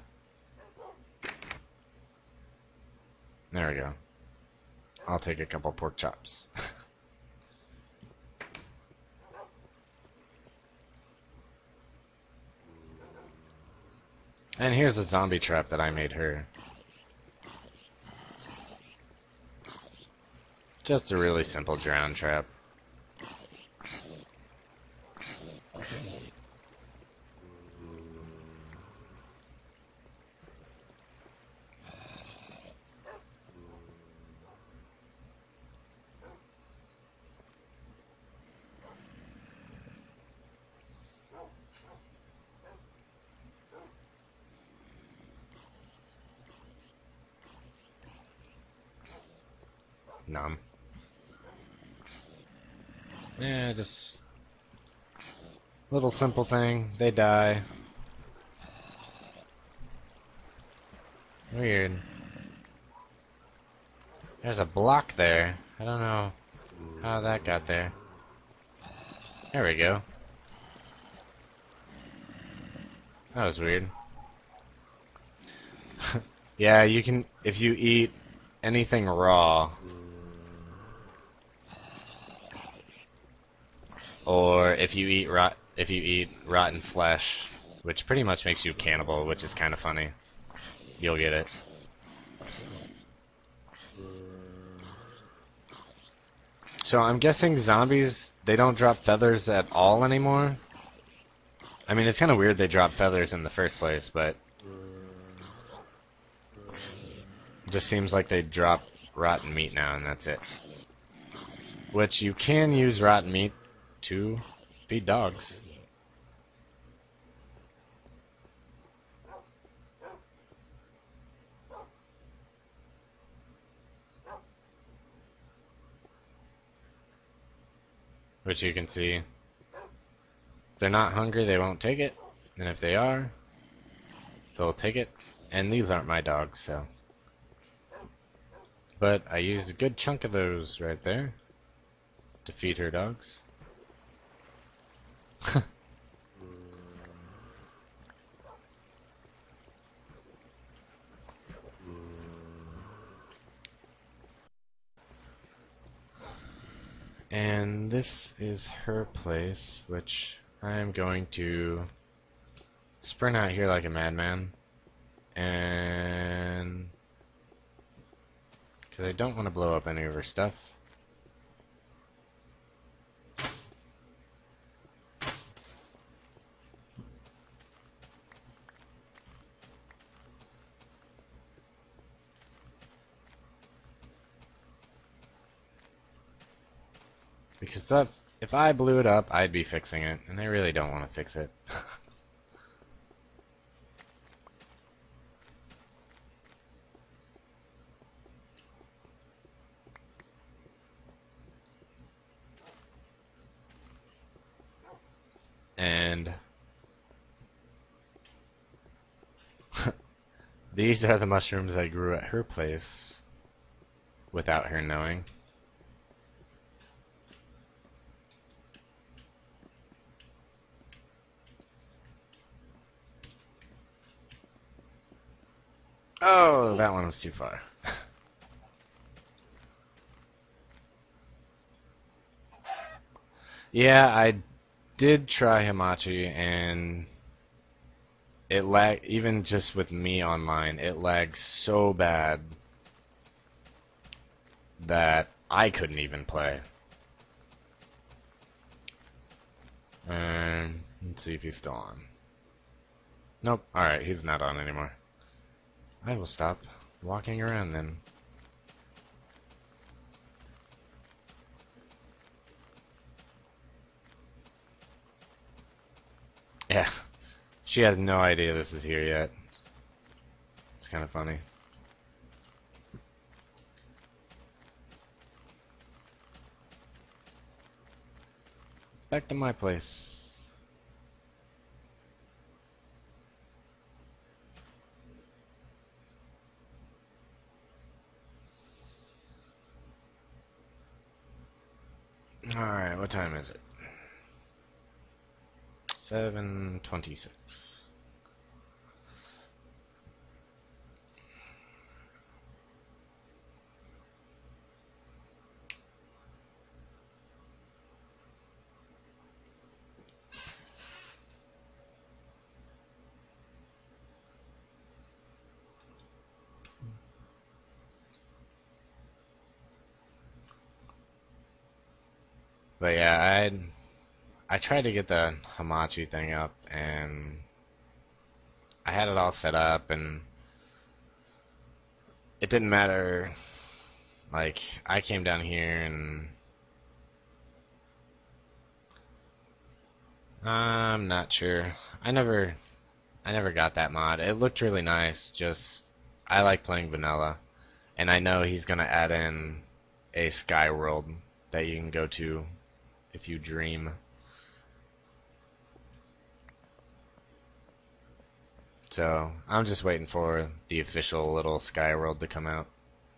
A: There we go. I'll take a couple pork chops. And here's a zombie trap that I made her. Just a really simple drown trap. Numb. Yeah, just little simple thing. They die. Weird. There's a block there. I don't know how that got there. There we go. That was weird. Yeah, you can, if you eat anything raw, or if you eat rot, if you eat rotten flesh, which pretty much makes you a cannibal, which is kind of funny. You'll get it. So I'm guessing zombies, they don't drop feathers at all anymore. I mean, it's kind of weird they drop feathers in the first place, but it just seems like they drop rotten meat now, and that's it. Which you can use rotten meat to feed dogs. Which you can see, if they're not hungry, they won't take it. And if they are, they'll take it. And these aren't my dogs, so. But I used a good chunk of those right there to feed her dogs. And this is her place, which I'm going to sprint out here like a madman. And because I don't want to blow up any of her stuff. Because if, if I blew it up, I'd be fixing it, and I really don't want to fix it. And these are the mushrooms I grew at her place without her knowing. Oh, that one was too far. Yeah, I did try Hamachi, and it lag, even just with me online, it lags so bad that I couldn't even play. And let's see if he's still on. Nope. Alright, he's not on anymore. I will stop walking around then. Yeah. She has no idea this is here yet. It's kind of funny. Back to my place. Alright, what time is it? seven twenty-six. But yeah, I I tried to get the Hamachi thing up, and I had it all set up, and it didn't matter. Like, I came down here, and I'm not sure. I never I never got that mod. It looked really nice. Just I like playing vanilla, and I know he's gonna add in a sky world that you can go to if you dream. So I'm just waiting for the official little sky world to come out.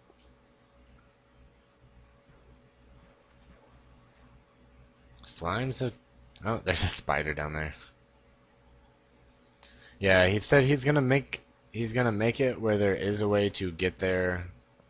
A: Slime's a... Oh, there's a spider down there. Yeah, he said he's gonna make he's gonna make it where there is a way to get there,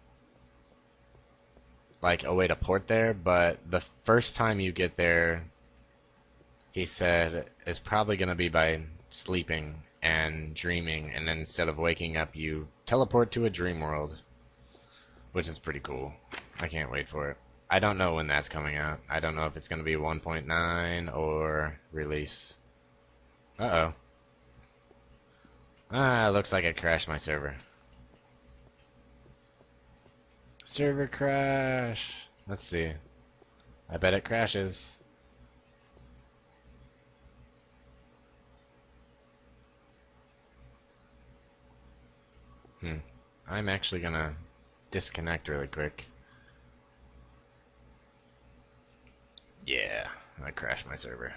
A: like a way to port there, but the first time you get there, he said, is probably gonna be by sleeping and dreaming, and then instead of waking up, you teleport to a dream world, which is pretty cool. I can't wait for it. I don't know when that's coming out. I don't know if it's gonna be one point nine or release. Uh-oh. Ah, looks like I crashed my server. Server crash. Let's see. I bet it crashes. Hmm. I'm actually gonna disconnect really quick. Yeah, I crashed my server.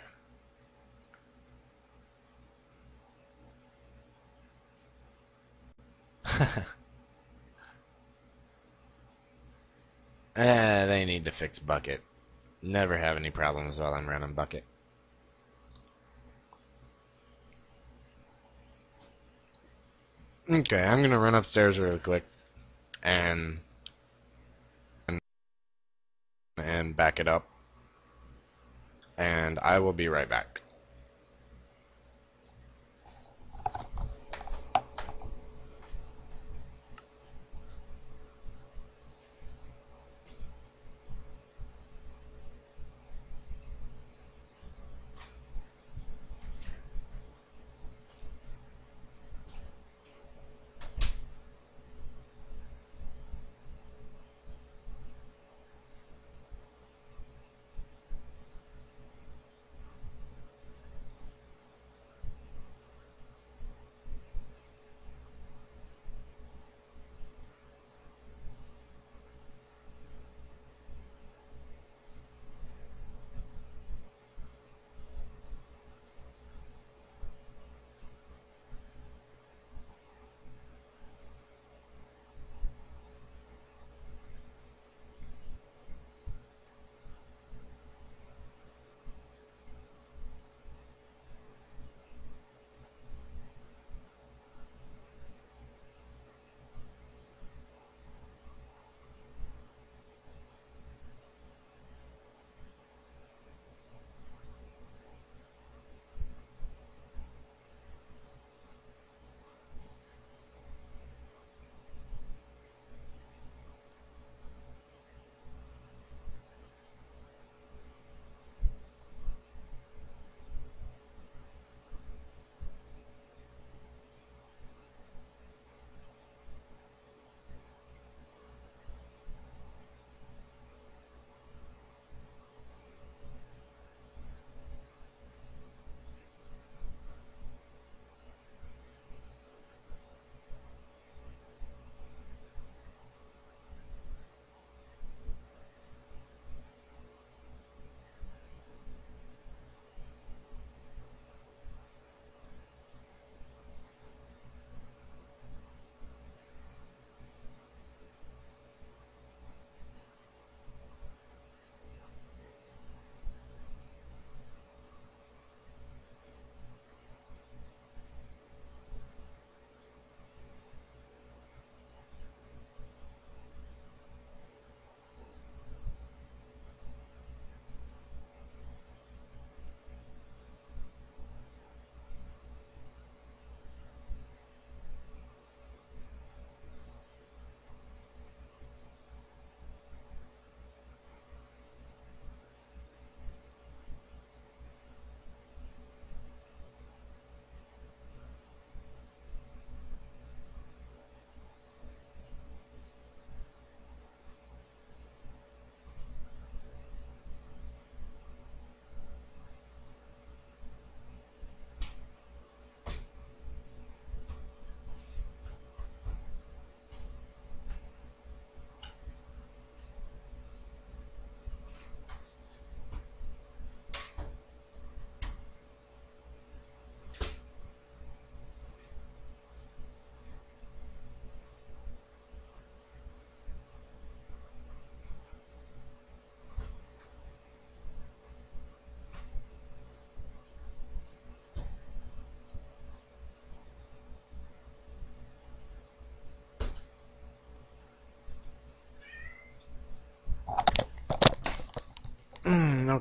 A: Eh, they need to fix Bucket. Never have any problems while I'm running Bucket. Okay, I'm gonna run upstairs really quick and and back it up, and I will be right back.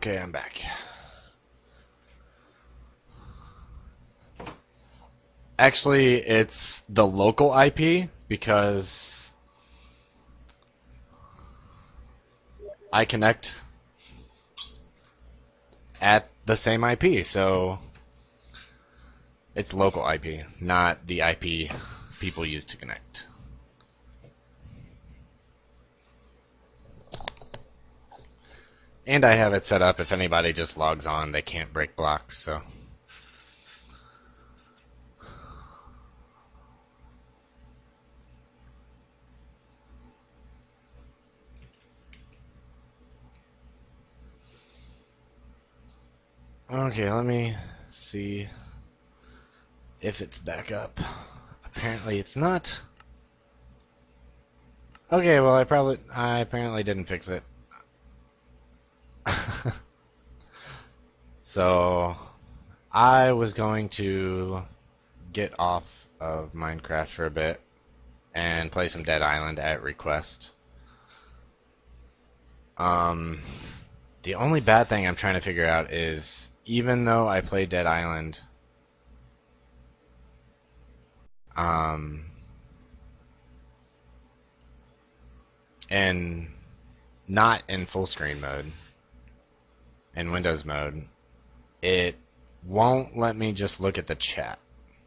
A: Okay, I'm back. Actually, it's the local I P because I connect at the same I P, so it's local I P, not the I P people use to connect. And I have it set up if anybody just logs on, they can't break blocks, so. Okay, let me see if it's back up. Apparently it's not. Okay, well I probably I apparently didn't fix it. So I was going to get off of Minecraft for a bit and play some Dead Island at request. Um, the only bad thing I'm trying to figure out is even though I play Dead Island, um, and not in full screen mode, in Windows mode, it won't let me just look at the chat.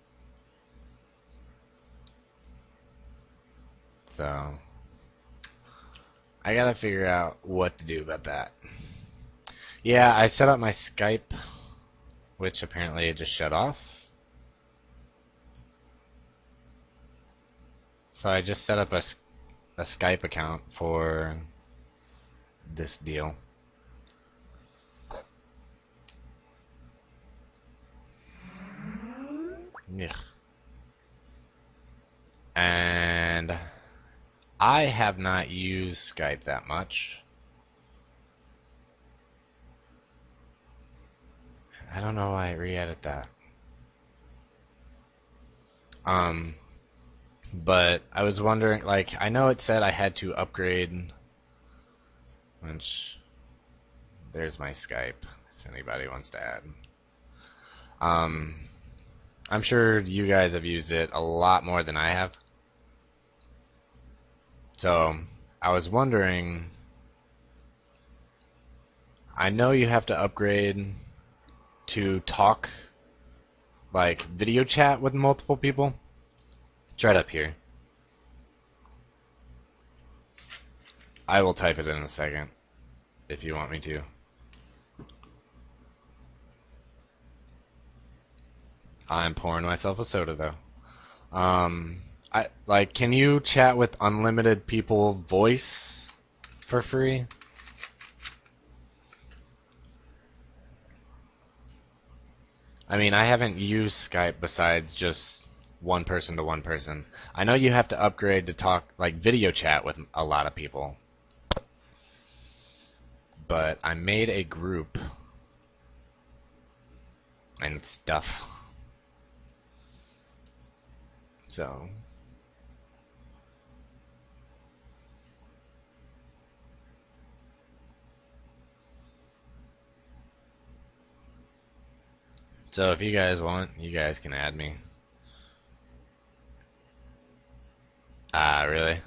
A: So I gotta figure out what to do about that. Yeah, I set up my Skype, which apparently it just shut off. So I just set up a, a Skype account for this deal. Ugh. And I have not used Skype that much. I don't know why I re-added that. Um, but I was wondering, like, I know it said I had to upgrade, which, there's my Skype, if anybody wants to add. Um, I'm sure you guys have used it a lot more than I have. So, I was wondering, I know you have to upgrade to talk, like, video chat with multiple people. It's right up here. I will type it in a second, if you want me to. I'm pouring myself a soda, though. Um, I like, can you chat with unlimited people voice for free? I mean, I haven't used Skype besides just one person to one person. I know you have to upgrade to talk, like, video chat with a lot of people. But I made a group and stuff. So, so if you guys want, you guys can add me. Ah, really?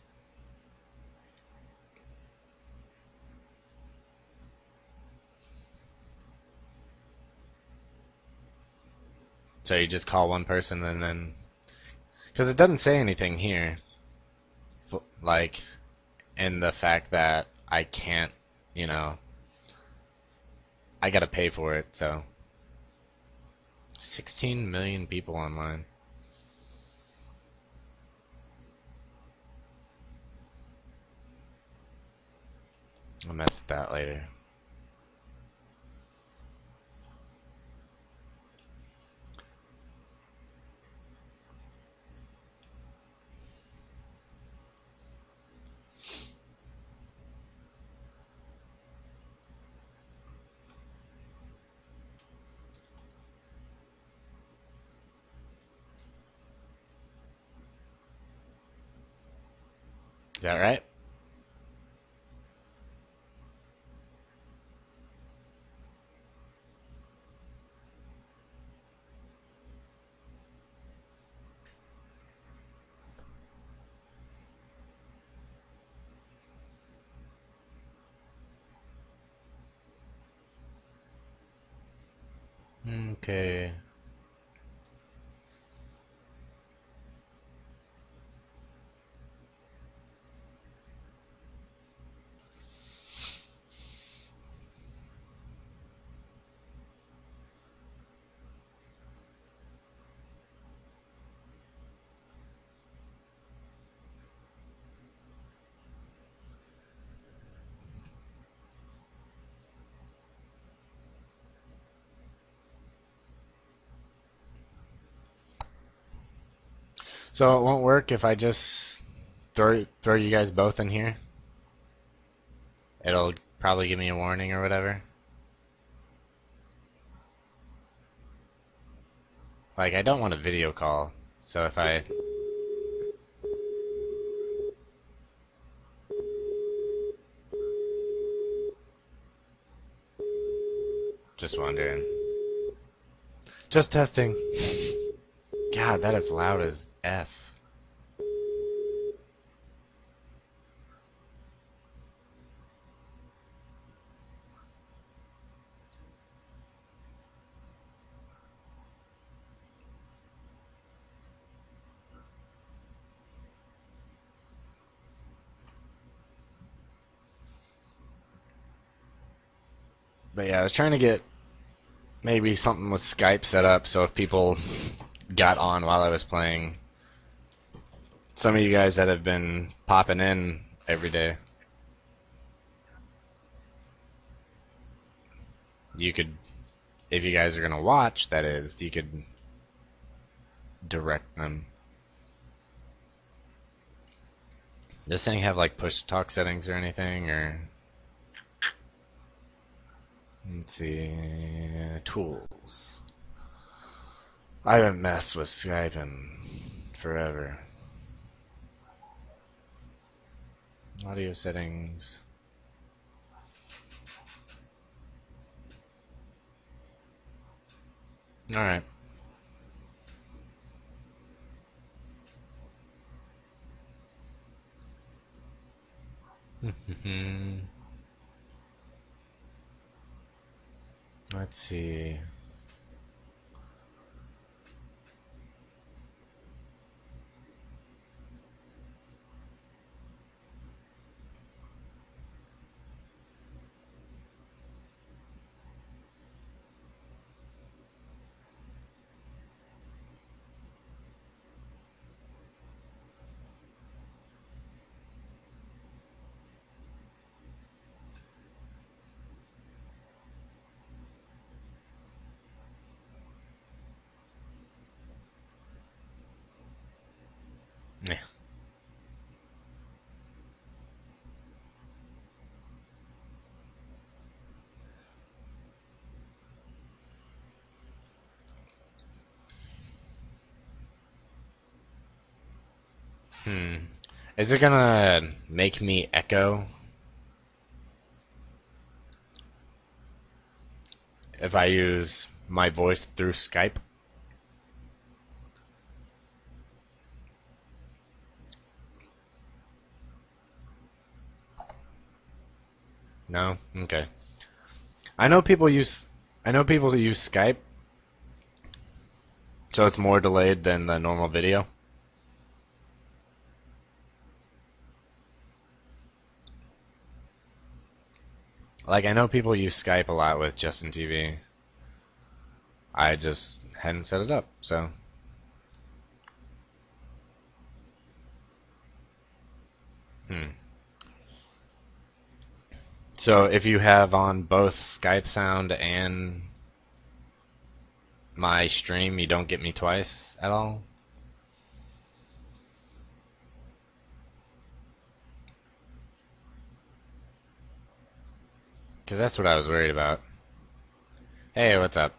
A: So you just call one person and then, because it doesn't say anything here, like, in the fact that I can't, you know, I gotta pay for it, so. sixteen million people online. I'll mess with that later. Is that right? Okay. So it won't work if I just throw throw you guys both in here? It'll probably give me a warning or whatever. Like, I don't want a video call, so if I... Just wondering. Just testing. God, that is loud as F. But yeah, I was trying to get maybe something with Skype set up so if people got on while I was playing. Some of you guys that have been popping in every day, you could, if you guys are going to watch, that is, you could direct them. Does this thing have like push to talk settings or anything, or let's see, tools. I haven't messed with Skype in forever. Audio settings. All right. Let's see. Yeah. Hmm. Is it gonna make me echo if I use my voice through Skype? No? Okay. I know people use I know people that use Skype, so it's more delayed than the normal video. Like, I know people use Skype a lot with Justin T V. I just hadn't set it up, so. Hmm. So if you have on both Skype sound and my stream, you don't get me twice at all? Because that's what I was worried about. Hey, what's up?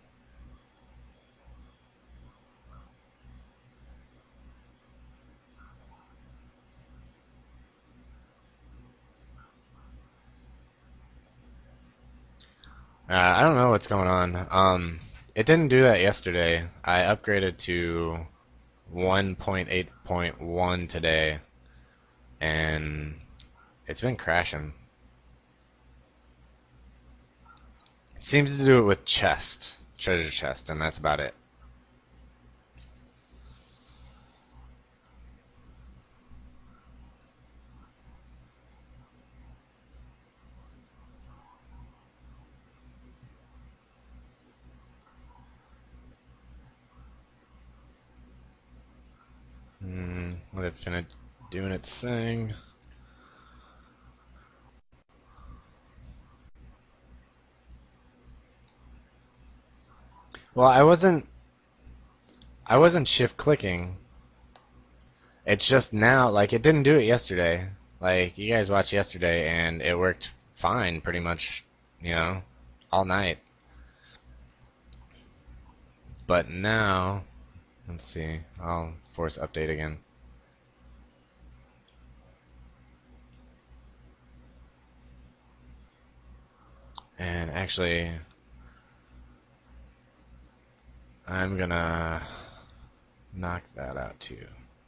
A: Uh, I don't know what's going on. Um, it didn't do that yesterday. I upgraded to one point eight point one today, and it's been crashing. It seems to do it with chest. treasure chest, and that's about it. Hmm, let it finish doing its thing. Well, I wasn't I wasn't shift clicking. It's just now, like it didn't do it yesterday. Like you guys watched yesterday and it worked fine pretty much, you know, all night. But now, let's see. I'll force update again. And actually, I'm gonna knock that out too.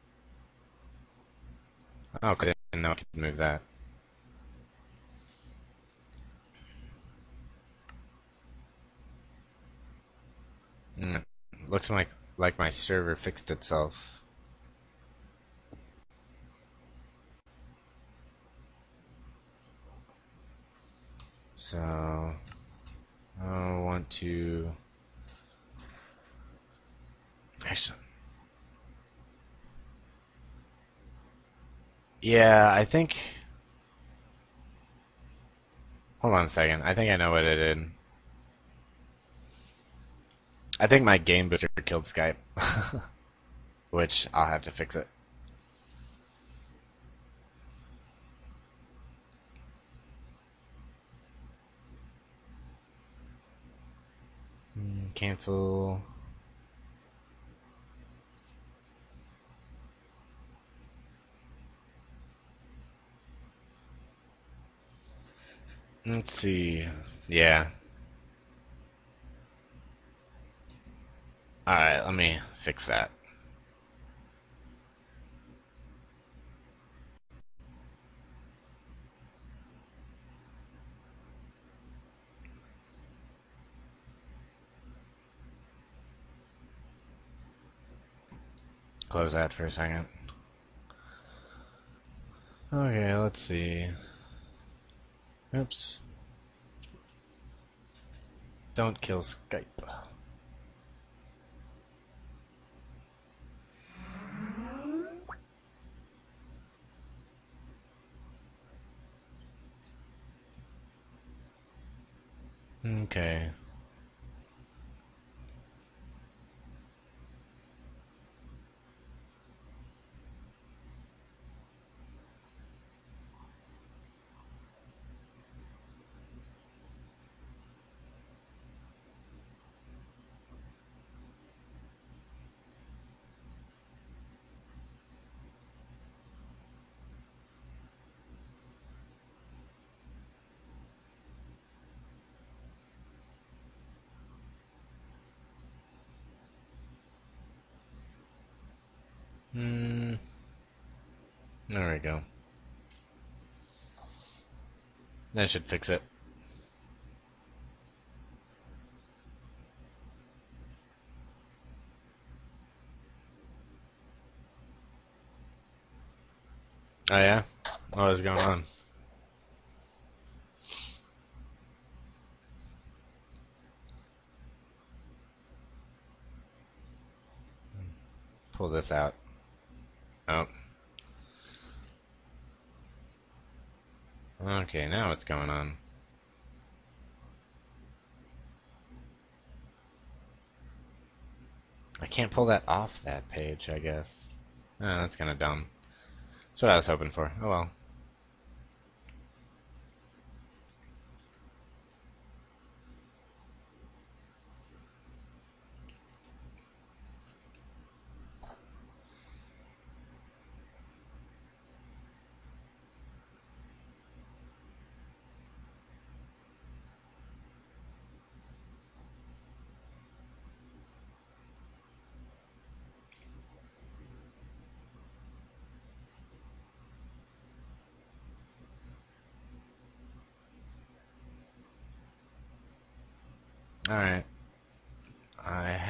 A: Oh, I didn't know I could move that. Mm, looks like like my server fixed itself. So I want to actually. Yeah, I think. Hold on a second. I think I know what it did. I think my game booster killed Skype, which I'll have to fix it. Mm, cancel. Let's see. Yeah. Alright, let me fix that. Close that for a second. Okay, let's see. Oops. Don't kill Skype. Okay. Hmm. There we go. That should fix it. Oh yeah? What was going on? Pull this out. Oh. Okay, now what's going on? I can't pull that off that page, I guess. Oh, that's kind of dumb. That's what I was hoping for. Oh well. Alright.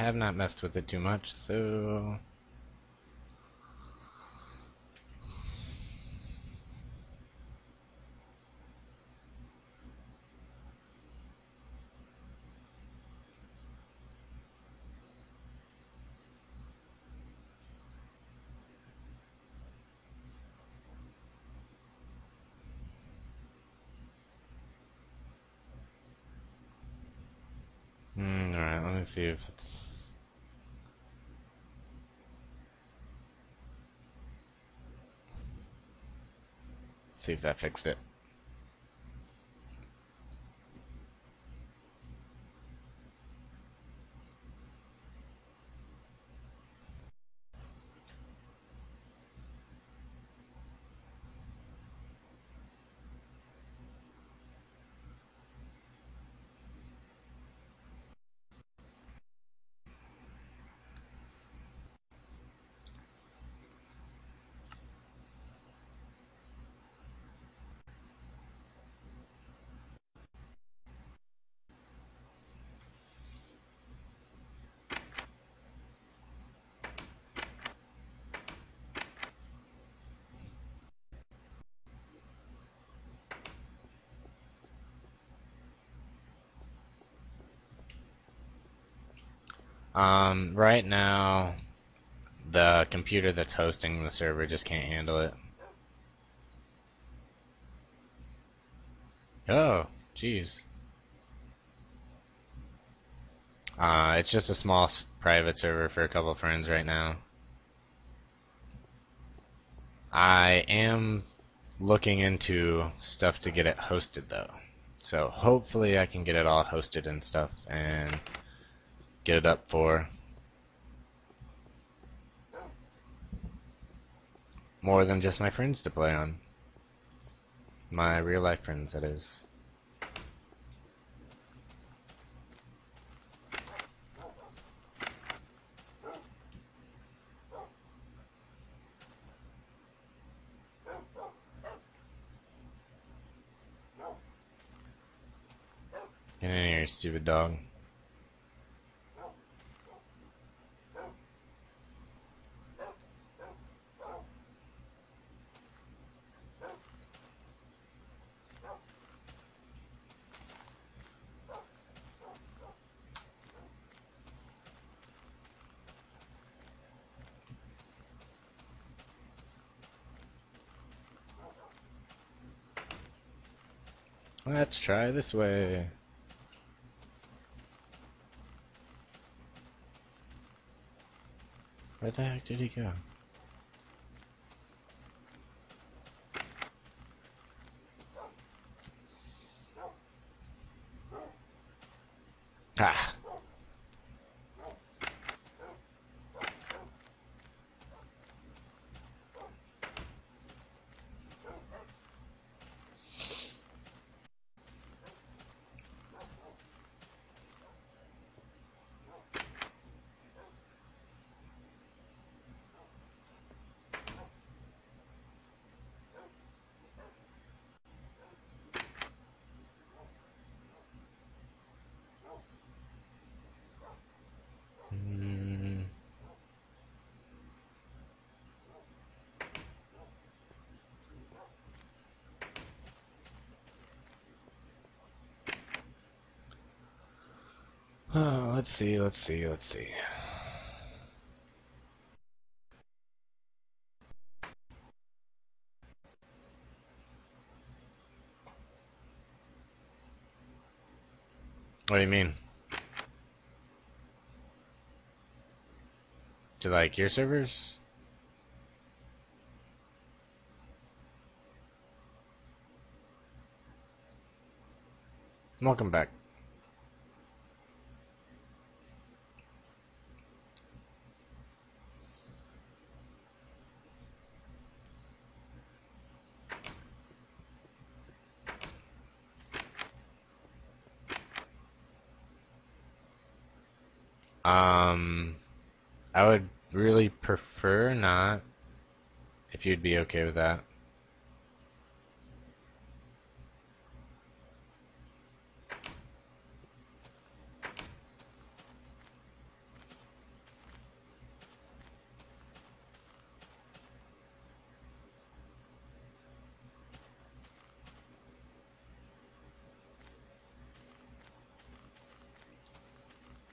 A: have not messed with it too much, so... Mm, alright, let me see if it's... See if that fixed it. Um, right now, the computer that's hosting the server just can't handle it. Oh, jeez. Uh, it's just a small s- private server for a couple of friends right now. I am looking into stuff to get it hosted though. So hopefully I can get it all hosted and stuff and get it up for more than just my friends to play on. My real life friends, that is. Get in here, stupid dog. Let's try this way. Where the heck did he go? Ah! Mm. Oh, let's see, let's see, let's see. What do you mean? To like your servers? Welcome back. Um, I would really prefer not, if you'd be okay with that.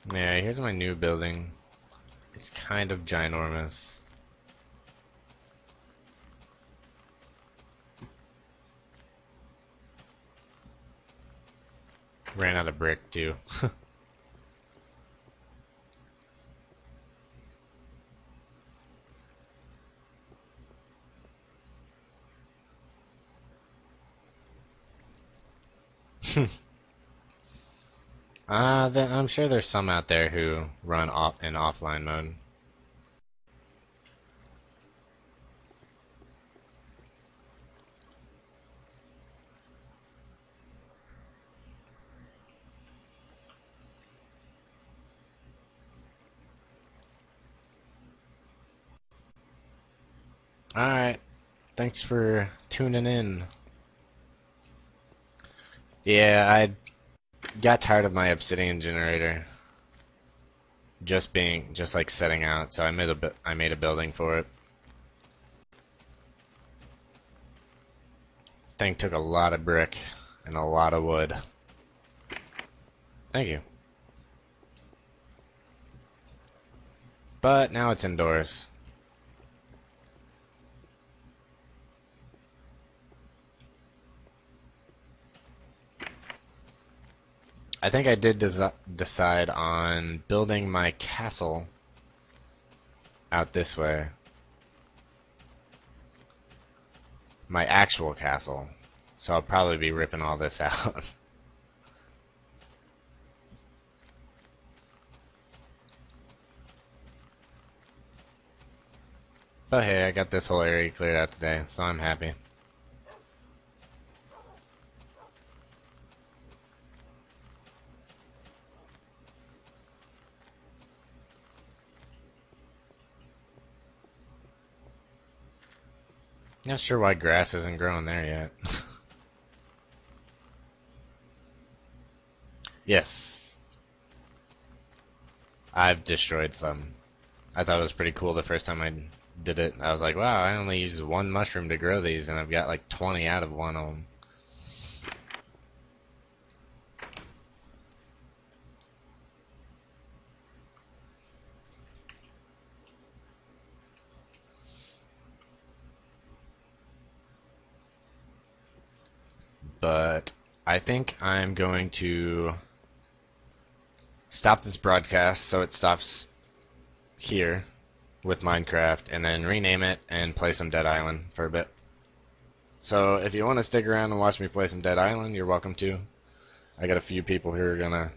A: Yeah, here's my new building. It's kind of ginormous. Ran out of brick too. Uh, th I'm sure there's some out there who run off in offline mode. Alright, thanks for tuning in. Yeah, I got tired of my obsidian generator just being just like setting out, so I made a bu- I made a building for it. Thing took a lot of brick and a lot of wood. Thank you. But now it's indoors. I think I did desi decide on building my castle out this way. My actual castle. So I'll probably be ripping all this out. But hey, I got this whole area cleared out today, so I'm happy. Not sure why grass isn't growing there yet. Yes. I've destroyed some. I thought it was pretty cool the first time I did it. I was like, wow, I only used one mushroom to grow these, and I've got like twenty out of one of them. But I think I'm going to stop this broadcast so it stops here with Minecraft, and then rename it and play some Dead Island for a bit. So if you want to stick around and watch me play some Dead Island, you're welcome to. I got a few people who are gonna